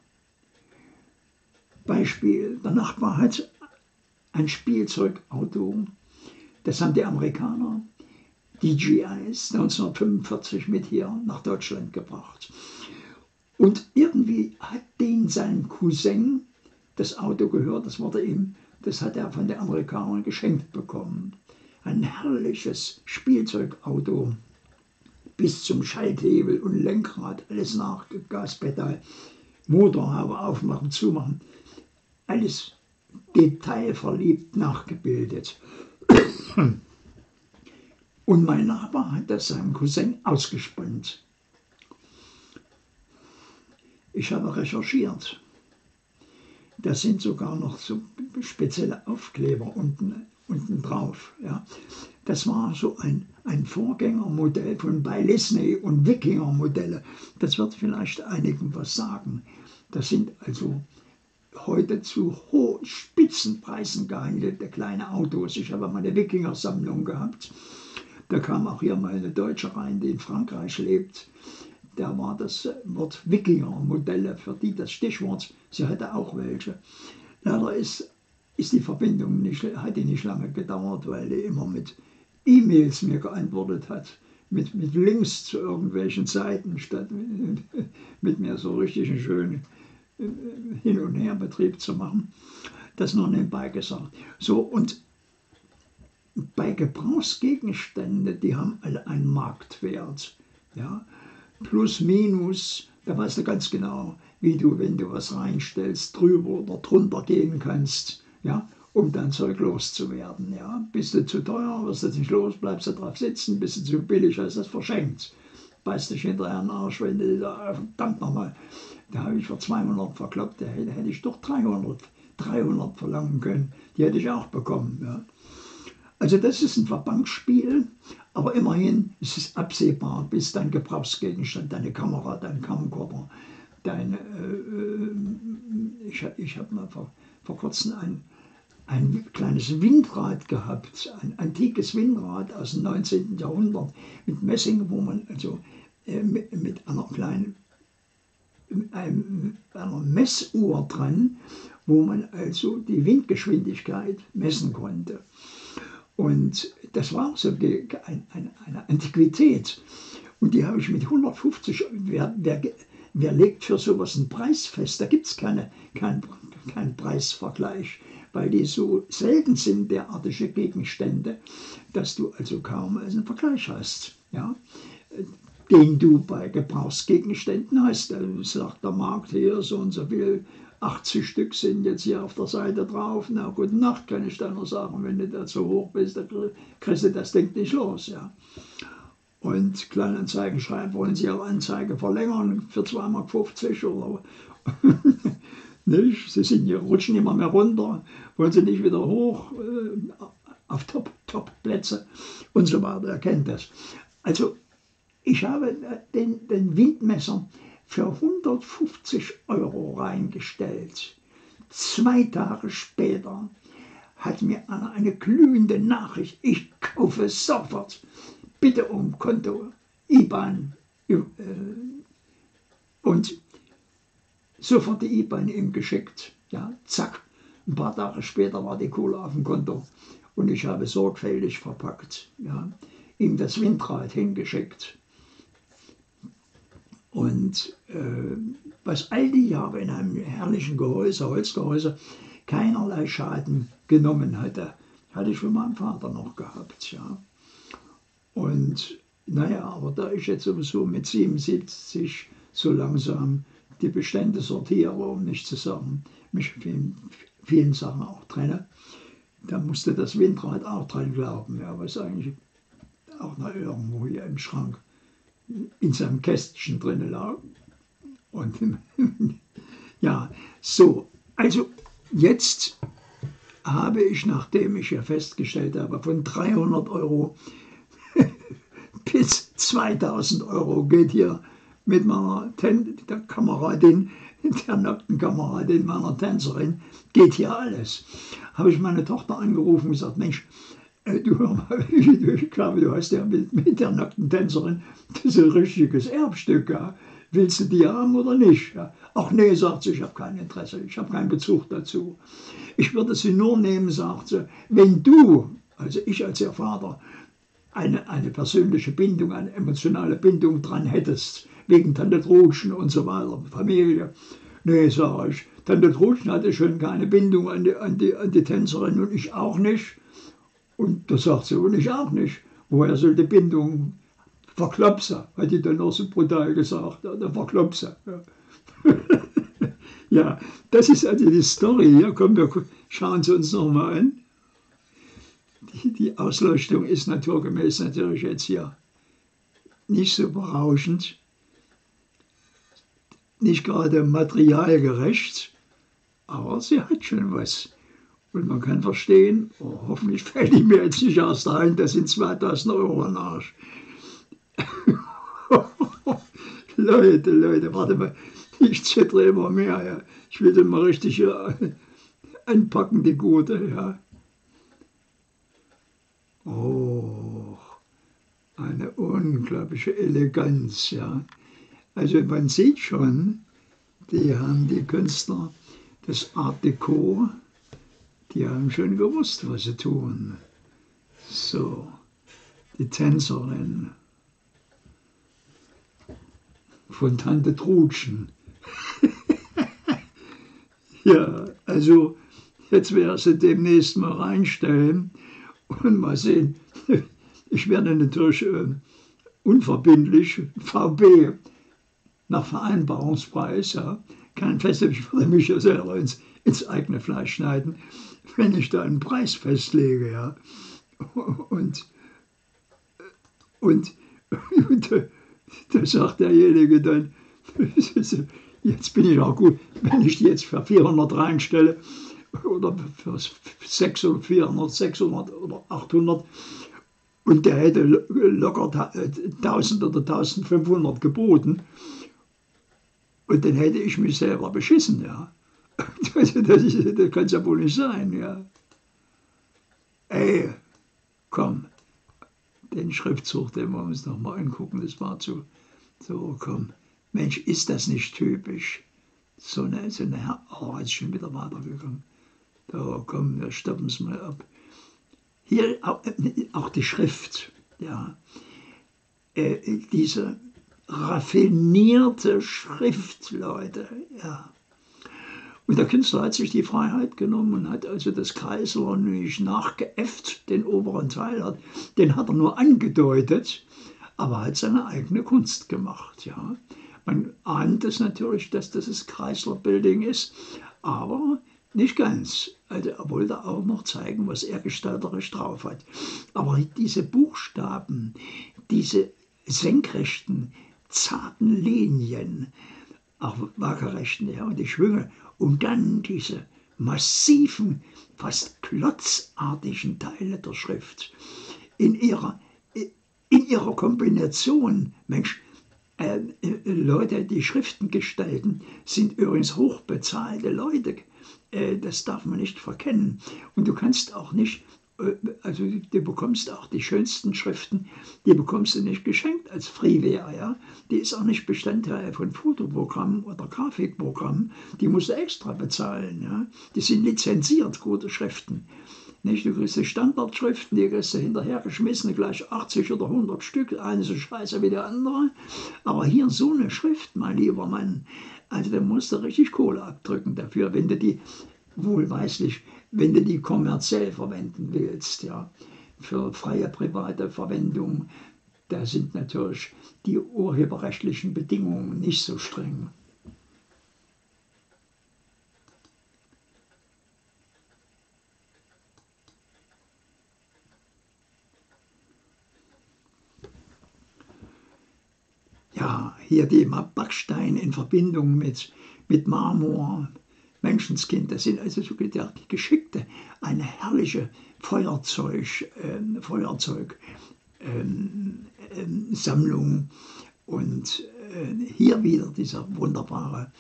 Beispiel, der Nachbar hat ein Spielzeugauto, das haben die Amerikaner, die GIs, 1945 mit hier nach Deutschland gebracht. Und irgendwie hat den sein Cousin das Auto gehört, das hat er von den Amerikanern geschenkt bekommen. ein herrliches Spielzeugauto bis zum Schalthebel und Lenkrad, alles nach Gaspedal, Motorhaube aufmachen, zumachen, alles detailverliebt nachgebildet. Und mein Nachbar hat das seinem Cousin ausgespannt. Ich habe recherchiert. Da sind sogar noch so spezielle Aufkleber unten drauf. Ja. Das war so ein Vorgängermodell von Bailesney und Wikinger-Modelle. Das wird vielleicht einigen was sagen. Das sind also heute zu hohen Spitzenpreisen gehandelte kleine Autos. Ich habe mal eine Wikinger-Sammlung gehabt. Da kam auch hier mal eine Deutsche rein, die in Frankreich lebt. Da war das Wort Wikinger-Modelle für die das Stichwort. Sie hatte auch welche. Leider ist die Verbindung hat die nicht lange gedauert, weil die immer mit E-Mails mir geantwortet hat. Mit Links zu irgendwelchen Seiten, statt mit mir so richtig einen schönen Hin- und Herbetrieb zu machen. Das nur nebenbei gesagt. So, und bei Gebrauchsgegenständen, die haben alle einen Marktwert. Ja? Plus, minus, da weißt du ganz genau, wie du, wenn du was reinstellst, drüber oder drunter gehen kannst, ja? Um dein Zeug loszuwerden. Ja? Bist du zu teuer, wirst du nicht los, bleibst du drauf sitzen, bist du zu billig, hast du es verschenkt. Beißt dich hinterher in den Arsch, wenn du da, verdammt nochmal, da habe ich für 200 verkloppt, da hätte ich doch 300 verlangen können, die hätte ich auch bekommen. Ja? Also das ist ein Verbandsspiel, aber immerhin ist es absehbar, bis dein Gebrauchsgegenstand, deine Kamera, dein Camcorder, ich habe mal vor kurzem ein kleines Windrad gehabt, ein antikes Windrad aus dem 19. Jahrhundert mit Messing, wo man also mit einer Messuhr dran, wo man also die Windgeschwindigkeit messen konnte. Und das war so eine Antiquität. Und die habe ich mit 150, wer legt für sowas einen Preis fest? Da gibt es keinen Preisvergleich, weil die so selten sind, derartige Gegenstände, dass du also kaum einen Vergleich hast. Ja? Den du bei Gebrauchsgegenständen hast. Da sagt der Markt hier so und so viel, 80 Stück sind jetzt hier auf der Seite drauf. Na, gute Nacht, kann ich dann nur sagen, wenn du da zu hoch bist, dann kriegst du das Ding nicht los. Ja. Und Kleinanzeigen schreiben, wollen Sie Ihre Anzeige verlängern für 2,50 Mark oder nicht? Sie rutschen immer mehr runter, wollen Sie nicht wieder hoch auf Top-Plätze und so weiter. Er kennt das. Also ich habe den Windmesser für 150 € reingestellt. 2 Tage später hat mir einer eine glühende Nachricht, ich kaufe sofort, bitte um Konto, IBAN, und sofort die IBAN ihm geschickt. Ja, zack, ein paar Tage später war die Kohle auf dem Konto und ich habe sorgfältig verpackt, ja, ihm das Windrad hingeschickt. Und was all die Jahre in einem herrlichen Gehäuse, Holzgehäuse, keinerlei Schaden genommen hatte ich von meinem Vater noch gehabt. Ja. Und naja, aber da ich jetzt sowieso mit 77 so langsam die Bestände sortiere, um nicht zu sagen, mich von vielen Sachen auch trenne, da musste das Windrad auch dran glauben, ja, was eigentlich auch noch irgendwo hier im Schrank in seinem Kästchen drin lag. Und ja, so, also jetzt habe ich, nachdem ich ja festgestellt habe, von 300 € bis 2000 € geht hier mit meiner der Kameradin, der nackten Kameradin meiner Tänzerin, geht hier alles. Habe ich meine Tochter angerufen und gesagt, Mensch, du hör mal, ich glaube, du hast ja mit der nackten Tänzerin das ist ein richtiges Erbstück. Ja. Willst du die haben oder nicht? Ja. Ach nee, sagt sie, ich habe kein Interesse, ich habe keinen Bezug dazu. Ich würde sie nur nehmen, sagt sie, wenn du, also ich als ihr Vater, eine persönliche Bindung, eine emotionale Bindung dran hättest, wegen Tante Trudchen und so weiter, Familie. Nee, sage ich, Tante Trudchen hatte schon keine Bindung an die Tänzerin und ich auch nicht. Und da sagt sie, und ich auch nicht. Woher soll die Bindung verklopsen, hat die dann auch so brutal gesagt. Ja, der verklopsen. Ja. Ja, das ist also die Story. Hier, komm, wir schauen sie uns nochmal an. Die Ausleuchtung ist naturgemäß natürlich jetzt hier nicht so berauschend, nicht gerade materialgerecht, aber sie hat schon was. Und man kann verstehen, oh, hoffentlich fällt die mir jetzt nicht aus der Hand, das sind 2000 Euro im Arsch. Leute, warte mal, ich zittere immer mehr. Ja. Ich will den mal richtig anpacken, die Gute. Ja. Oh, eine unglaubliche Eleganz. Ja. Also man sieht schon, die Künstler des Art Deco, die haben schon gewusst, was sie tun. So, die Tänzerin von Tante Trutschen. Ja, also jetzt werde sie demnächst mal reinstellen und mal sehen. Ich werde natürlich unverbindlich VB nach Vereinbarungspreis, ja, kein Fest, ich würde mich ja selber ins eigene Fleisch schneiden, wenn ich da einen Preis festlege, ja. Und da sagt derjenige dann, jetzt bin ich auch gut, wenn ich die jetzt für 400 reinstelle oder für 600, 400, 600 oder 800 und der hätte locker 1000 oder 1500 geboten und dann hätte ich mich selber beschissen, ja. Das kann es ja wohl nicht sein, ja. Ey, komm, den Schriftzug, den wir uns noch mal angucken, das war so, komm, Mensch, ist das nicht typisch? So eine oh, jetzt ist schon wieder weitergegangen. Da, komm, wir stoppen es mal ab. Hier auch die Schrift, ja, diese raffinierte Schrift, Leute, ja. Und der Künstler hat sich die Freiheit genommen und hat also das Kreisler nicht nachgeäfft, den oberen Teil, den hat er nur angedeutet, aber hat seine eigene Kunst gemacht, ja. Man ahnt es natürlich, dass das das Kreisler Building ist, aber nicht ganz. Also er wollte auch noch zeigen, was er gestalterisch drauf hat. Aber diese Buchstaben, diese senkrechten, zarten Linien, auch waagerechten, ja, und die Schwünge, und dann diese massiven, fast klotzartigen Teile der Schrift in ihrer Kombination, Mensch, Leute, die Schriften gestalten, sind übrigens hochbezahlte Leute. Das darf man nicht verkennen. Und du kannst auch nicht, also du bekommst auch die schönsten Schriften, die bekommst du nicht geschenkt als Freeware. Ja? Die ist auch nicht Bestandteil von Fotoprogrammen oder Grafikprogrammen. Die musst du extra bezahlen. Ja? Die sind lizenziert, gute Schriften. Nicht? Du kriegst die Standardschriften, die kriegst du hinterhergeschmissen, gleich 80 oder 100 Stück, eine so scheiße wie der andere. Aber hier so eine Schrift, mein lieber Mann, also da musst du richtig Kohle abdrücken dafür, wenn du die, wohlweislich, wenn du die kommerziell verwenden willst, ja, für freie private Verwendung. Da sind natürlich die urheberrechtlichen Bedingungen nicht so streng. Ja, hier die Backstein in Verbindung mit Marmor, Menschenskind, das sind also so die geschickte, eine herrliche Feuerzeugsammlung. Und hier wieder dieser wunderbare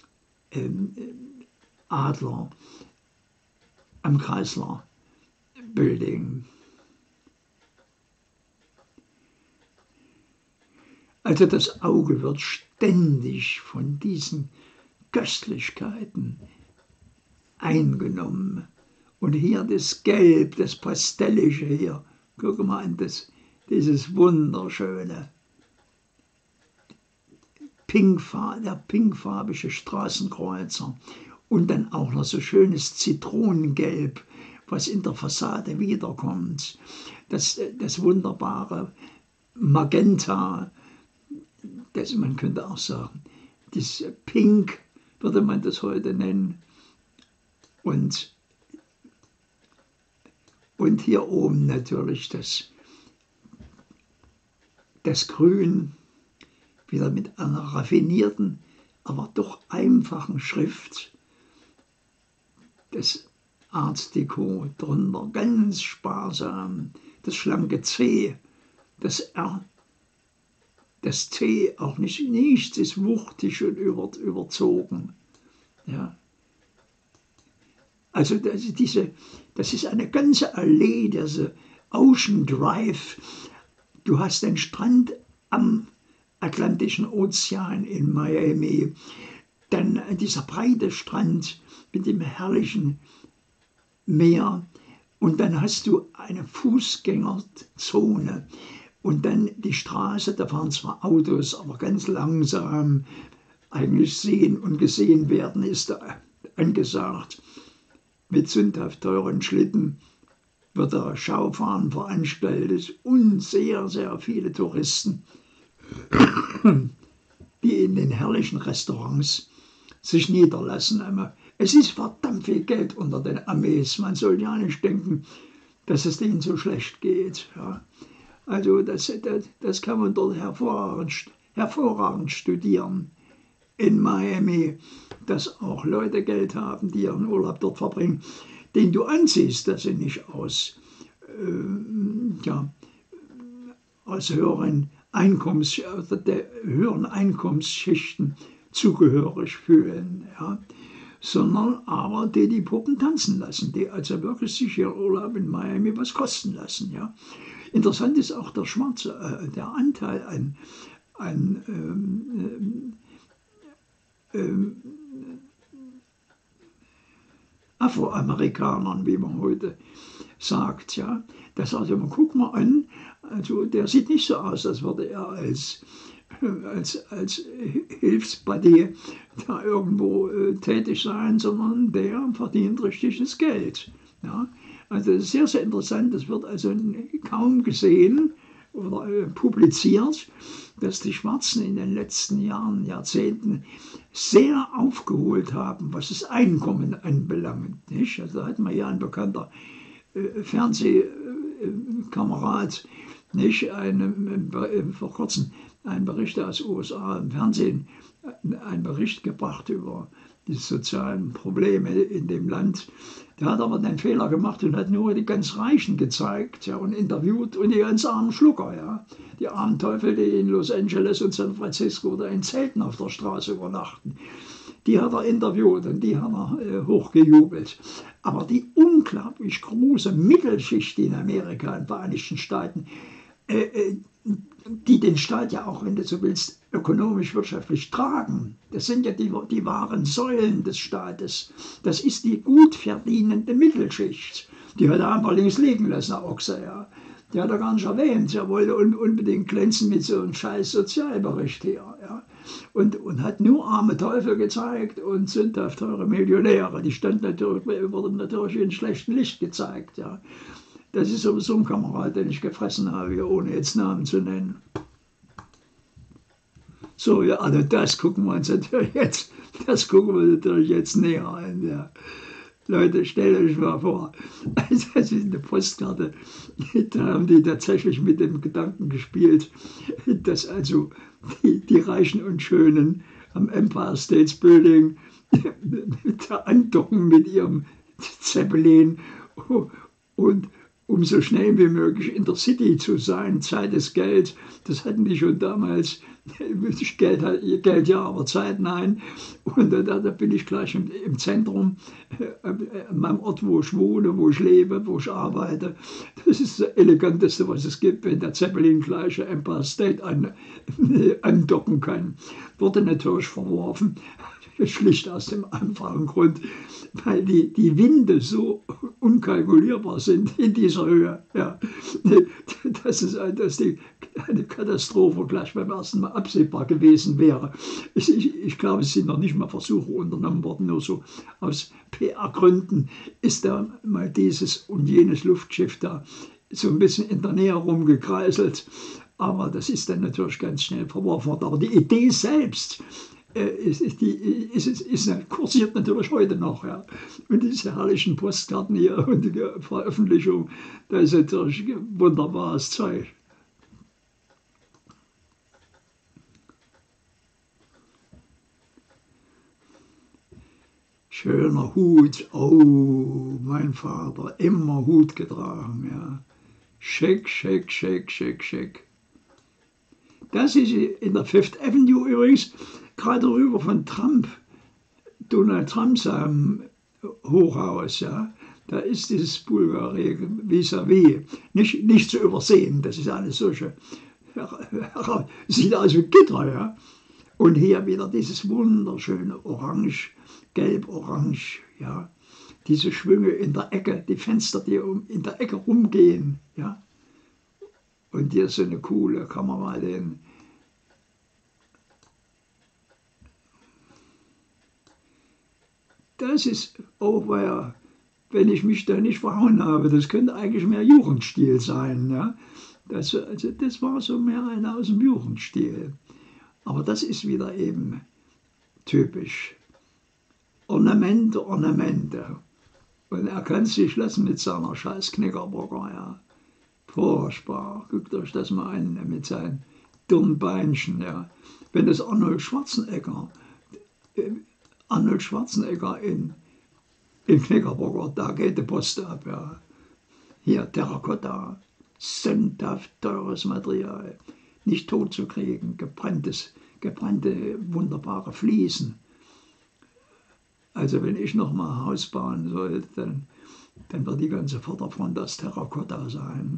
Adler am Kreisler Building. Also das Auge wird ständig von diesen Köstlichkeiten eingenommen. Und hier das Gelb, das Pastellische hier, guck mal an, dieses wunderschöne der pinkfarbige Straßenkreuzer und dann auch noch so schönes Zitronengelb was in der Fassade wiederkommt. Das wunderbare Magenta, man könnte auch sagen, das Pink würde man das heute nennen. Und hier oben natürlich das Grün, wieder mit einer raffinierten, aber doch einfachen Schrift. Das Art Deco drunter, ganz sparsam. Das schlanke C, das R, das T, auch nichts ist wuchtig und überzogen. Ja. Also das ist eine ganze Allee, diese Ocean Drive. Du hast den Strand am Atlantischen Ozean in Miami, dann dieser breite Strand mit dem herrlichen Meer und dann hast du eine Fußgängerzone und dann die Straße, da fahren zwar Autos, aber ganz langsam, eigentlich sehen und gesehen werden ist da angesagt. Mit sündhaft teuren Schlitten wird da Schaufahren veranstaltet und sehr, sehr viele Touristen, die in den herrlichen Restaurants sich niederlassen. Es ist verdammt viel Geld unter den Amis. Man soll ja nicht denken, dass es denen so schlecht geht. Ja. Also das kann man dort hervorragend studieren in Miami, dass auch Leute Geld haben, die ihren Urlaub dort verbringen, den du ansiehst, dass sie nicht aus höheren Einkommensschichten zugehörig fühlen, ja, sondern aber die Puppen tanzen lassen, die also wirklich sich ihren Urlaub in Miami was kosten lassen. Ja. Interessant ist auch der Anteil an Afroamerikanern, wie man heute sagt. Ja. Guck mal an, also der sieht nicht so aus, als würde er als Hilfsbuddy da irgendwo tätig sein, sondern der verdient richtiges Geld. Ja. Also das ist sehr, sehr interessant, das wird also kaum gesehen oder publiziert, dass die Schwarzen in den letzten Jahrzehnten sehr aufgeholt haben, was das Einkommen anbelangt. Nicht? Also da hat man ja ein bekannter Fernsehkamerad, nicht, vor kurzem einen Bericht aus den USA im Fernsehen, einen Bericht gebracht über die sozialen Probleme in dem Land. Der hat aber den Fehler gemacht und hat nur die ganz Reichen gezeigt, ja, und interviewt und die ganz armen Schlucker, ja. Die armen Teufel, die in Los Angeles und San Francisco oder in Zelten auf der Straße übernachten. Die hat er interviewt und die hat er hochgejubelt. Aber die unglaublich große Mittelschicht in Amerika, in den Vereinigten Staaten, die den Staat ja auch, wenn du so willst, ökonomisch, wirtschaftlich tragen. Das sind ja die wahren Säulen des Staates. Das ist die gut verdienende Mittelschicht. Die hat er einfach links liegen lassen, der Ochse. Ja. Die hat er gar nicht erwähnt. Er wollte unbedingt glänzen mit so einem scheiß Sozialbericht hier. Ja. Und hat nur arme Teufel gezeigt und sündhaft teure Millionäre. Die wurden natürlich in schlechtem Licht gezeigt. Ja. Das ist sowieso ein Kamerad, den ich gefressen habe, ohne jetzt Namen zu nennen. So, ja, also das gucken wir uns natürlich jetzt näher an. Ja. Leute, stellt euch mal vor, das ist eine Postkarte, da haben die tatsächlich mit dem Gedanken gespielt, dass also die Reichen und Schönen am Empire State Building andocken mit ihrem Zeppelin und um so schnell wie möglich in der City zu sein, Zeit ist Geld, das hatten die schon damals, Geld ja, aber Zeit nein. Und da bin ich gleich im Zentrum, an meinem Ort, wo ich wohne, wo ich lebe, wo ich arbeite. Das ist das Eleganteste, was es gibt, wenn der Zeppelin gleich Empire State andocken kann. Wurde natürlich verworfen. Schlicht aus dem einfachen Grund, weil die Winde so unkalkulierbar sind in dieser Höhe. Ja. Dass eine Katastrophe gleich beim ersten Mal absehbar gewesen wäre. Ich glaube, es sind noch nicht mal Versuche unternommen worden, nur so aus PR-Gründen ist da mal dieses und jenes Luftschiff da so ein bisschen in der Nähe rumgekreiselt. Aber das ist dann natürlich ganz schnell verworfen worden. Aber die Idee selbst kursiert natürlich heute noch. Ja. Und diese herrlichen Postkarten hier und die Veröffentlichung, das ist natürlich wunderbares Zeug. Schöner Hut, oh, mein Vater, immer Hut getragen, ja. Schick, schick, schick, schick, schick. Das ist in der Fifth Avenue übrigens, gerade rüber von Trump, Donald Trumps Hochhaus, ja. Da ist dieses Bulgari vis-à-vis, nicht zu übersehen, das ist alles solche, sieht aus wie Gitter, ja. Und hier wieder dieses wunderschöne Orange, Gelb-Orange, ja. Diese Schwünge in der Ecke, die Fenster, die in der Ecke rumgehen, ja. Und hier so eine coole Kamera, das ist, oh, wenn ich mich da nicht verhauen habe, das könnte eigentlich mehr Jugendstil sein, ja. Das war so mehr einer aus dem Jugendstil. Aber das ist wieder eben typisch. Ornamente, Ornamente. Und er kann sich lassen mit seiner scheiß Knickerbocker, ja. Furchtbar. Guckt euch das mal an mit seinen dummen Beinchen, ja. Wenn das Arnold Schwarzenegger in Knickerbocker, da geht die Post ab, ja. Hier, Terrakotta, sündhaft teures Material. Nicht tot zu kriegen, gebrannte, wunderbare Fliesen. Also wenn ich nochmal Haus bauen sollte, dann wird die ganze Vorderfront aus Terrakotta sein.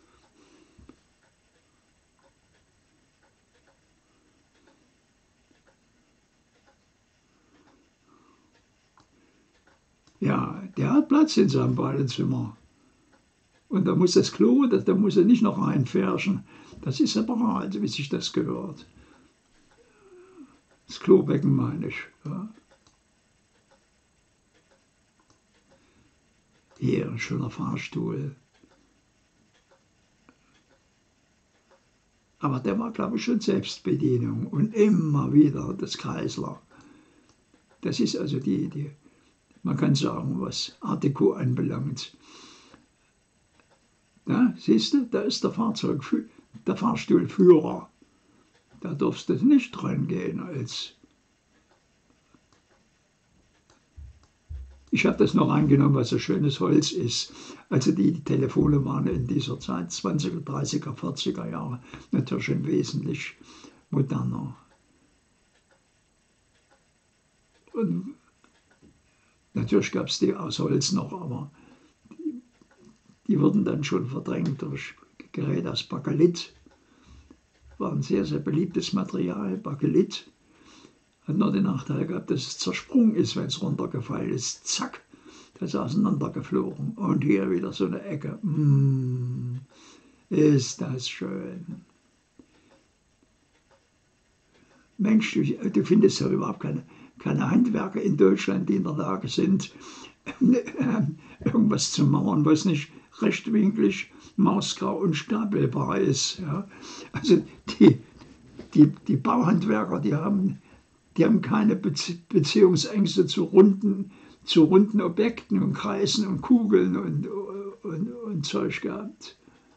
Ja, der hat Platz in seinem Badezimmer. Und da muss das Klo, da muss er nicht noch reinfärschen. Das ist separat, wie sich das gehört. Das Klobecken meine ich. Ja. Hier ein schöner Fahrstuhl. Aber der war, glaube ich, schon Selbstbedienung. Und immer wieder das Kreisler. Das ist also man kann sagen, was Art Deco anbelangt. Ja, siehst du, da ist der Fahrstuhlführer. Da darfst du nicht dran gehen als. Ich habe das noch angenommen, was so schönes Holz ist. Also die Telefone waren in dieser Zeit, 20er, 30er, 40er Jahre, natürlich schon wesentlich moderner. Und natürlich gab es die aus Holz noch, aber die wurden dann schon verdrängt durch Geräte aus Bakelit. War ein sehr, sehr beliebtes Material, Bakelit. Hat nur den Nachteil gehabt, dass es zersprungen ist, wenn es runtergefallen ist. Zack, das ist auseinandergeflogen. Und hier wieder so eine Ecke. Ist das schön. Mensch, du findest ja überhaupt keine Handwerker in Deutschland, die in der Lage sind, irgendwas zu mauern, was nicht rechtwinklig, mausgrau und stapelbar ist. Ja. Also die Bauhandwerker, die haben keine Beziehungsängste zu runden Objekten und Kreisen und Kugeln und Zeug gehabt.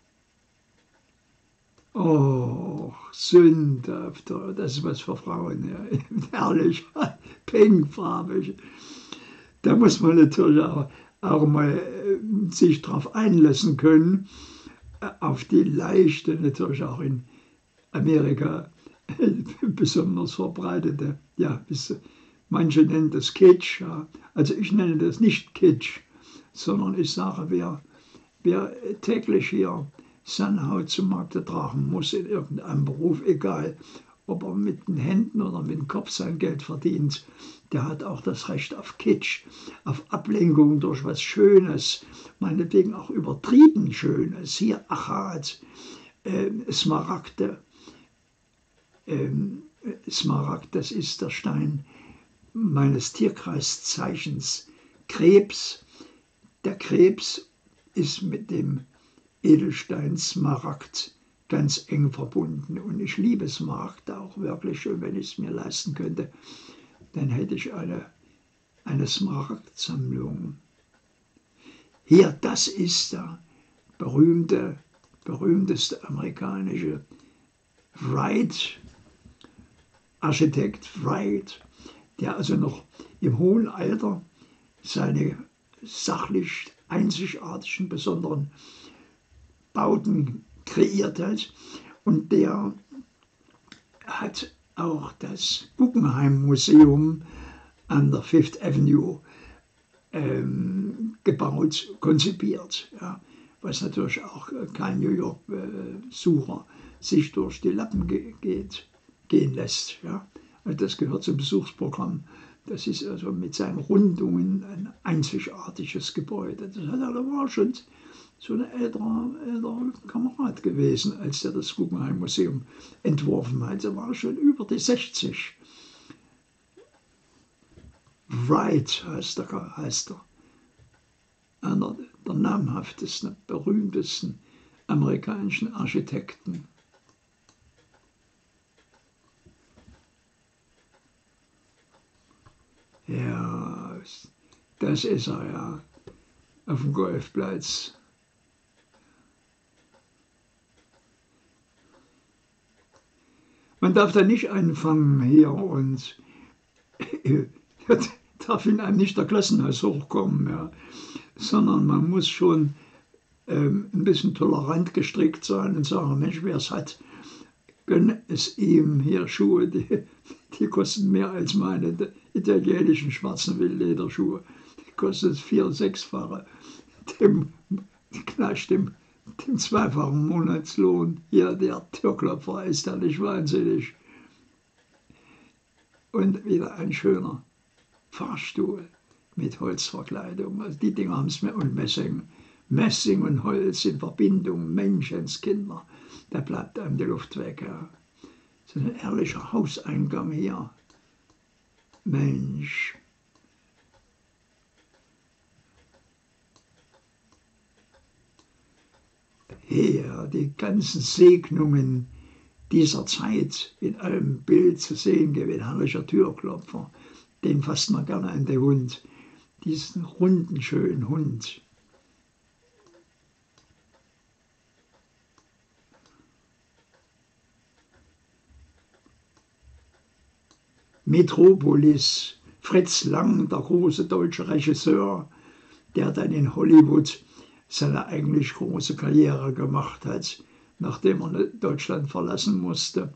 Oh, sündhaft, das ist was für Frauen, ja. Herrlich, pinkfarbig. Da muss man natürlich auch mal sich drauf einlassen können, auf die leichte, natürlich auch in Amerika besonders verbreitete, ja, manche nennen das Kitsch, ja. Also ich nenne das nicht Kitsch, sondern ich sage, wer täglich hier seine Haut zum Markte tragen muss in irgendeinem Beruf, egal ob er mit den Händen oder mit dem Kopf sein Geld verdient, der hat auch das Recht auf Kitsch, auf Ablenkung durch was Schönes, meinetwegen auch übertrieben Schönes. Hier Achat, Smaragde. Smaragd, das ist der Stein meines Tierkreiszeichens. Krebs, der Krebs ist mit dem Edelstein Smaragd ganz eng verbunden. Und ich liebe Smaragd auch wirklich. Und wenn ich es mir leisten könnte, dann hätte ich eine Smaragdsammlung. Hier, das ist der berühmteste amerikanische Wright, Architekt Wright, der also noch im hohen Alter seine sachlich einzigartigen, besonderen Bauten kreiert hat. Und der hat auch das Guggenheim Museum an der Fifth Avenue gebaut, konzipiert. Ja, was natürlich auch kein New York-Besucher sich durch die Lappen gehen lässt. Ja. Also das gehört zum Besuchsprogramm. Das ist also mit seinen Rundungen ein einzigartiges Gebäude. Das war schon so ein älterer Kamerad gewesen, als der das Guggenheim Museum entworfen hat. Er war schon über die 60. Wright heißt er. Einer der namhaftesten, berühmtesten amerikanischen Architekten. Ja, das ist er ja, auf dem Golfplatz. Man darf da nicht anfangen hier und darf in einem nicht der Klassenhaus hochkommen, ja, sondern man muss schon ein bisschen tolerant gestrickt sein und sagen, Mensch, wer es hat, gönn es ihm. Hier Schuhe, die kosten mehr als meine italienischen schwarzen Wildlederschuhe. Die kosten 4- und 6-fache dem zweifachen Monatslohn. Hier der Türklopfer ist ja nicht wahnsinnig. Und wieder ein schöner Fahrstuhl mit Holzverkleidung. Also die Dinger haben es mir, und Messing und Holz in Verbindung, Menschenskinder, da bleibt einem die Luft weg. Ja. So ein herrlicher Hauseingang hier. Mensch. Hier die ganzen Segnungen dieser Zeit in einem Bild zu sehen, wie ein herrlicher Türklopfer. Den fasst man gerne an den Hund. Diesen runden, schönen Hund. Metropolis, Fritz Lang, der große deutsche Regisseur, der dann in Hollywood seine eigentlich große Karriere gemacht hat, nachdem er Deutschland verlassen musste.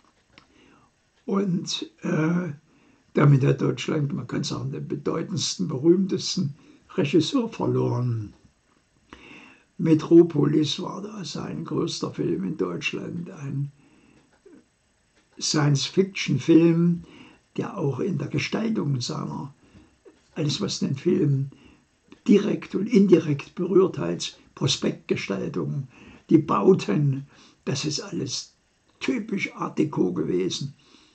Und damit hat Deutschland, man kann sagen, den bedeutendsten, berühmtesten Regisseur verloren. Metropolis war da sein größter Film in Deutschland, ein Science-Fiction-Film, der auch in der Gestaltung seiner, alles was den Film direkt und indirekt berührt hat, Prospektgestaltung, die Bauten, das ist alles typisch Art Deco gewesen.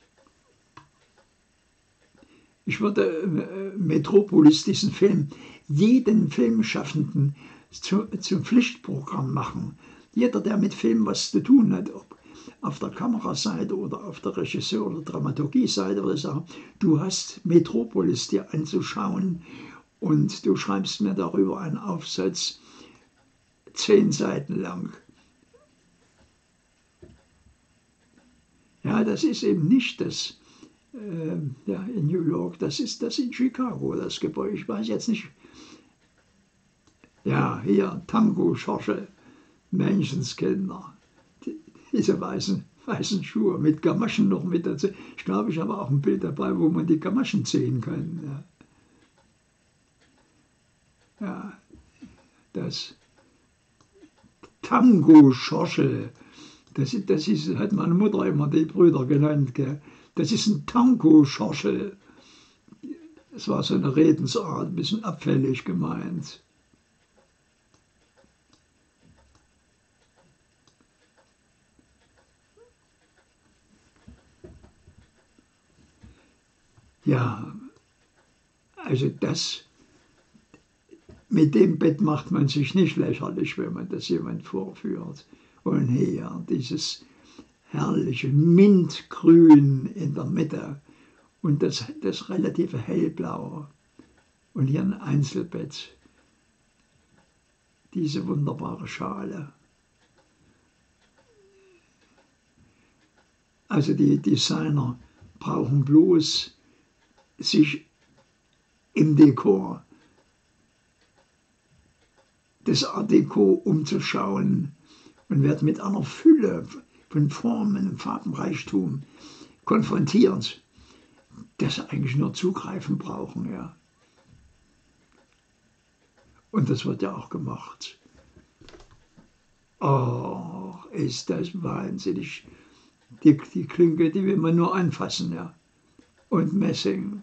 Ich würde Metropolis, diesen Film, jeden Filmschaffenden zum Pflichtprogramm machen. Jeder, der mit Film was zu tun hat, ob auf der Kameraseite oder auf der Regisseur- oder Dramaturgie-Seite, würde sagen, du hast Metropolis dir anzuschauen und du schreibst mir darüber einen Aufsatz, 10 Seiten lang. Ja, das ist eben nicht das in New York, das ist das in Chicago, das Gebäude. Ich weiß jetzt nicht. Ja, hier Tango, Schorche, Menschenskinder, diese weißen Schuhe mit Gamaschen noch mit dazu. Ich glaube, ich habe auch ein Bild dabei, wo man die Gamaschen sehen kann. Ja, das Tango, Schorche, Hat meine Mutter immer die Brüder genannt. Gell? Das ist ein Tango-Schorschel. Das war so eine Redensart, ein bisschen abfällig gemeint. Ja, also mit dem Bett macht man sich nicht lächerlich, wenn man das jemand vorführt. Und hier dieses herrliche Mintgrün in der Mitte und das relative Hellblaue. Und hier ein Einzelbett. Diese wunderbare Schale. Also die Designer brauchen bloß sich im Dekor des Art Deco umzuschauen und werden mit einer Fülle von Formen und Farbenreichtum konfrontiert, dass sie eigentlich nur zugreifen brauchen. Ja. Und das wird ja auch gemacht. Oh, ist das wahnsinnig. Die Klinke, die will man nur anfassen. Ja. Und Messing.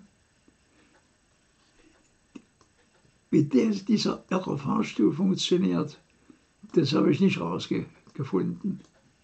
Wie dieser irre Fahrstuhl funktioniert, das habe ich nicht rausgefunden.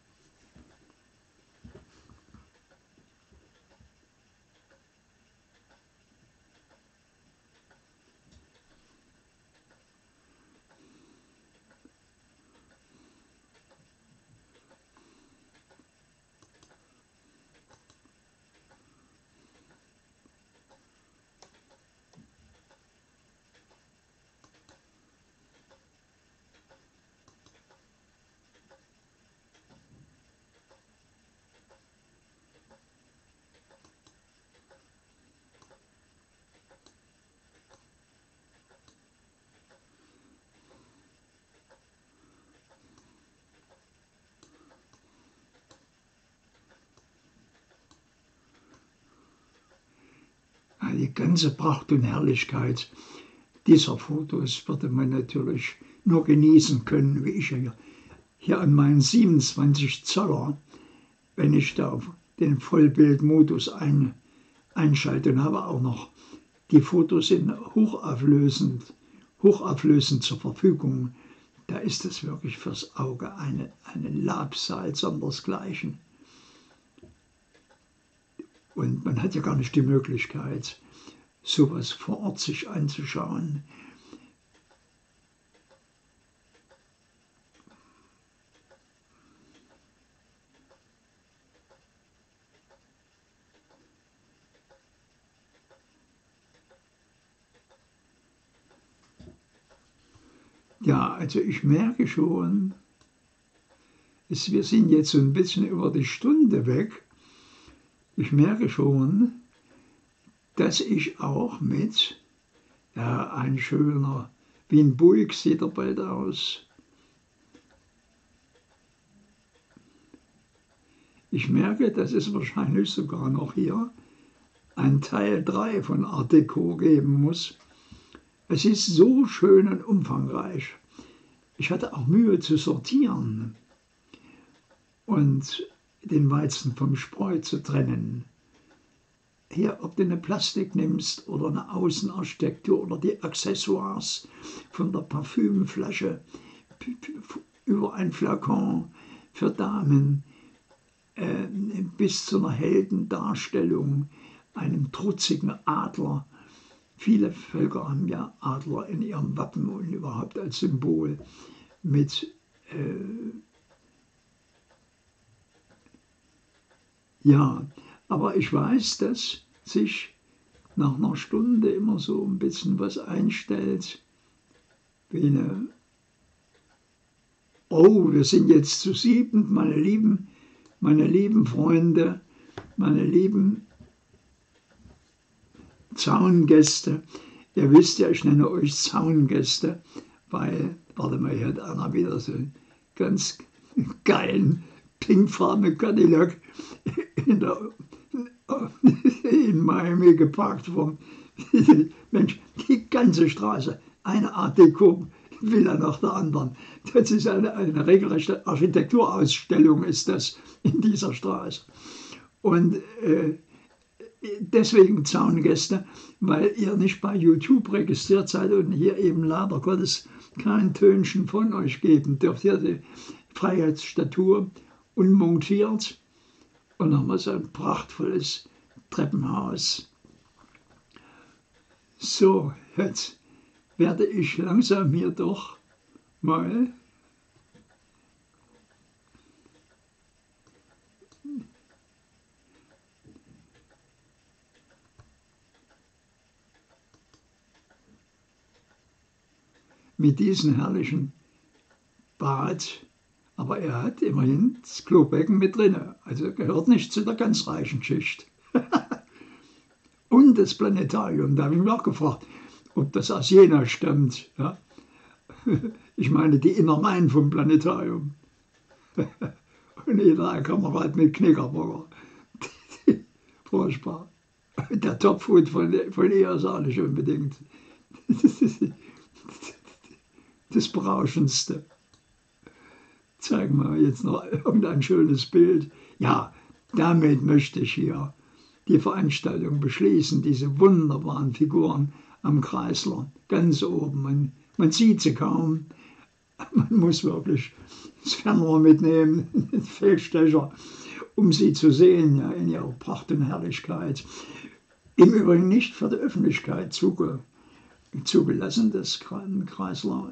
Die ganze Pracht und Herrlichkeit dieser Fotos würde man natürlich nur genießen können, wie ich hier an meinen 27 Zoller, wenn ich da den Vollbildmodus einschalte und habe auch noch die Fotos in hochauflösend zur Verfügung. Da ist es wirklich fürs Auge eine Labsal sondersgleichen. Und man hat ja gar nicht die Möglichkeit, sowas vor Ort sich anzuschauen. Ja, also ich merke schon, wir sind jetzt so ein bisschen über die Stunde weg. Ich merke schon, dass ich auch mit, ja, ein schöner, wie ein Buick sieht er bald aus. Ich merke, dass es wahrscheinlich sogar noch hier ein Teil 3 von Art Deco geben muss. Es ist so schön und umfangreich. Ich hatte auch Mühe zu sortieren und den Weizen vom Spreu zu trennen. Hier, ob du eine Plastik nimmst oder eine Außenarchitektur oder die Accessoires von der Parfümflasche über ein Flakon für Damen bis zu einer Heldendarstellung, einem trutzigen Adler. Viele Völker haben ja Adler in ihrem Wappen und überhaupt als Symbol mit ja, aber ich weiß, dass sich nach einer Stunde immer so ein bisschen was einstellt, wie eine, oh, wir sind jetzt zu 7, meine lieben Freunde, meine lieben Zaungäste. Ihr wisst ja, ich nenne euch Zaungäste, weil, warte mal, hier hat einer wieder so einen ganz geilen pinkfarbenen Cadillac in Miami geparkt worden. Mensch, die ganze Straße, eine Art Deco Villa nach der anderen. Das ist eine regelrechte Architekturausstellung ist das in dieser Straße. Und deswegen Zaungäste, weil ihr nicht bei YouTube registriert seid und hier eben leider Gottes kein Tönchen von euch geben dürft. Hier die Freiheitsstatue unmontiert und nochmal so ein prachtvolles Treppenhaus. So, jetzt werde ich langsam hier doch mal mit diesem herrlichen Bad, aber er hat immerhin das Klobecken mit drin, also gehört nicht zu der ganz reichen Schicht. Und das Planetarium, da habe ich mich auch gefragt, ob das aus Jena stammt. Ja? Ich meine die Innereien vom Planetarium. Und jeder ein Kamerad mit Knickerbocker. Furchtbar. Der Topfhut von ihr ist auch nicht unbedingt das Berauschendste. Zeigen wir jetzt noch irgendein schönes Bild. Ja, damit möchte ich hier die Veranstaltung beschließen. Diese wunderbaren Figuren am Kreisler, ganz oben. Man sieht sie kaum. Man muss wirklich das Fernrohr mitnehmen, den Feldstecher, um sie zu sehen, ja, in ihrer Pracht und Herrlichkeit. Im Übrigen nicht für die Öffentlichkeit zugelassen, das Kreisler,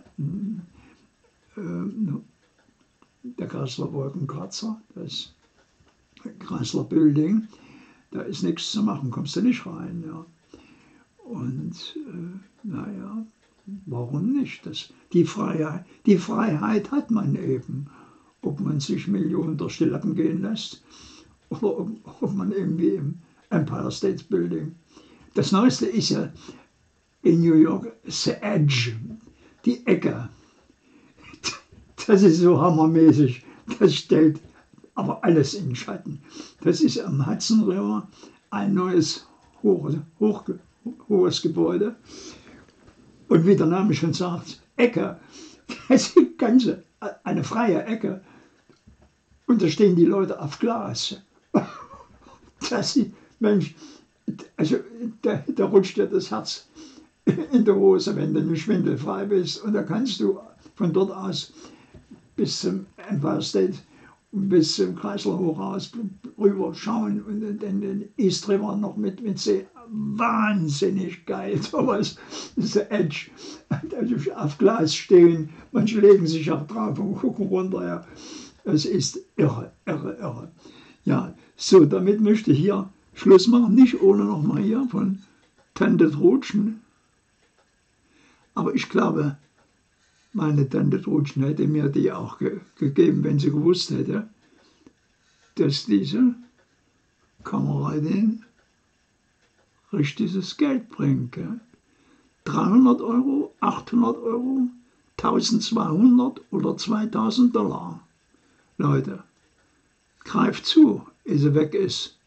der Kreisler Wolkenkratzer, das Kreisler Building, da ist nichts zu machen, kommst du nicht rein. Ja. Und naja, warum nicht? Die Freiheit hat man eben, ob man sich Millionen durch die Lappen gehen lässt oder ob man irgendwie im Empire State Building. Das Neueste ist ja in New York The Edge, die Ecke. Das ist so hammermäßig, das stellt aber alles in Schatten. Das ist am Hudson River ein neues, hohes Gebäude. Und wie der Name schon sagt, Ecke, das ist eine freie Ecke. Und da stehen die Leute auf Glas. Das ist, Mensch, also da rutscht dir das Herz in der Hose, wenn du nicht schwindelfrei bist. Und da kannst du von dort aus bis zum Empire State und bis zum Kreisler hoch raus rüber schauen und den East River noch mit sehen. Wahnsinnig geil, sowas. Das ist der Edge. Also auf Glas stehen, manche legen sich auch drauf und gucken runter. Ja. Es ist irre, irre, irre. Ja, so, damit möchte ich hier Schluss machen, nicht ohne nochmal hier von Tante Trutschen. Aber ich glaube, meine Tante Trutschen hätte mir die auch gegeben, wenn sie gewusst hätte, dass diese Kameradin richtiges Geld bringt. Gell? 300 Euro, 800 Euro, 1200 oder 2000 $. Leute, greift zu, ehe sie weg ist.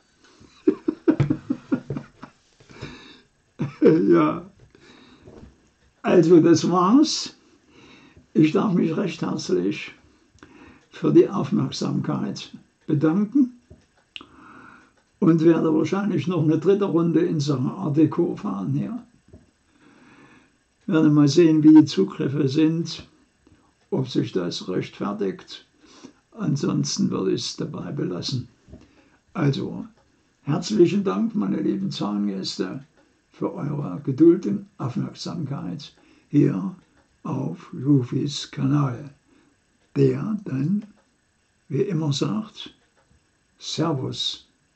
Ja, also das war's. Ich darf mich recht herzlich für die Aufmerksamkeit bedanken und werde wahrscheinlich noch eine dritte Runde in Sachen Art Deco fahren hier. Werde mal sehen, wie die Zugriffe sind, ob sich das rechtfertigt. Ansonsten würde ich es dabei belassen. Also, herzlichen Dank, meine lieben Zaungäste, für eure Geduld und Aufmerksamkeit hier auf Lufis Kanal, der dann, wie immer sagt, Servus.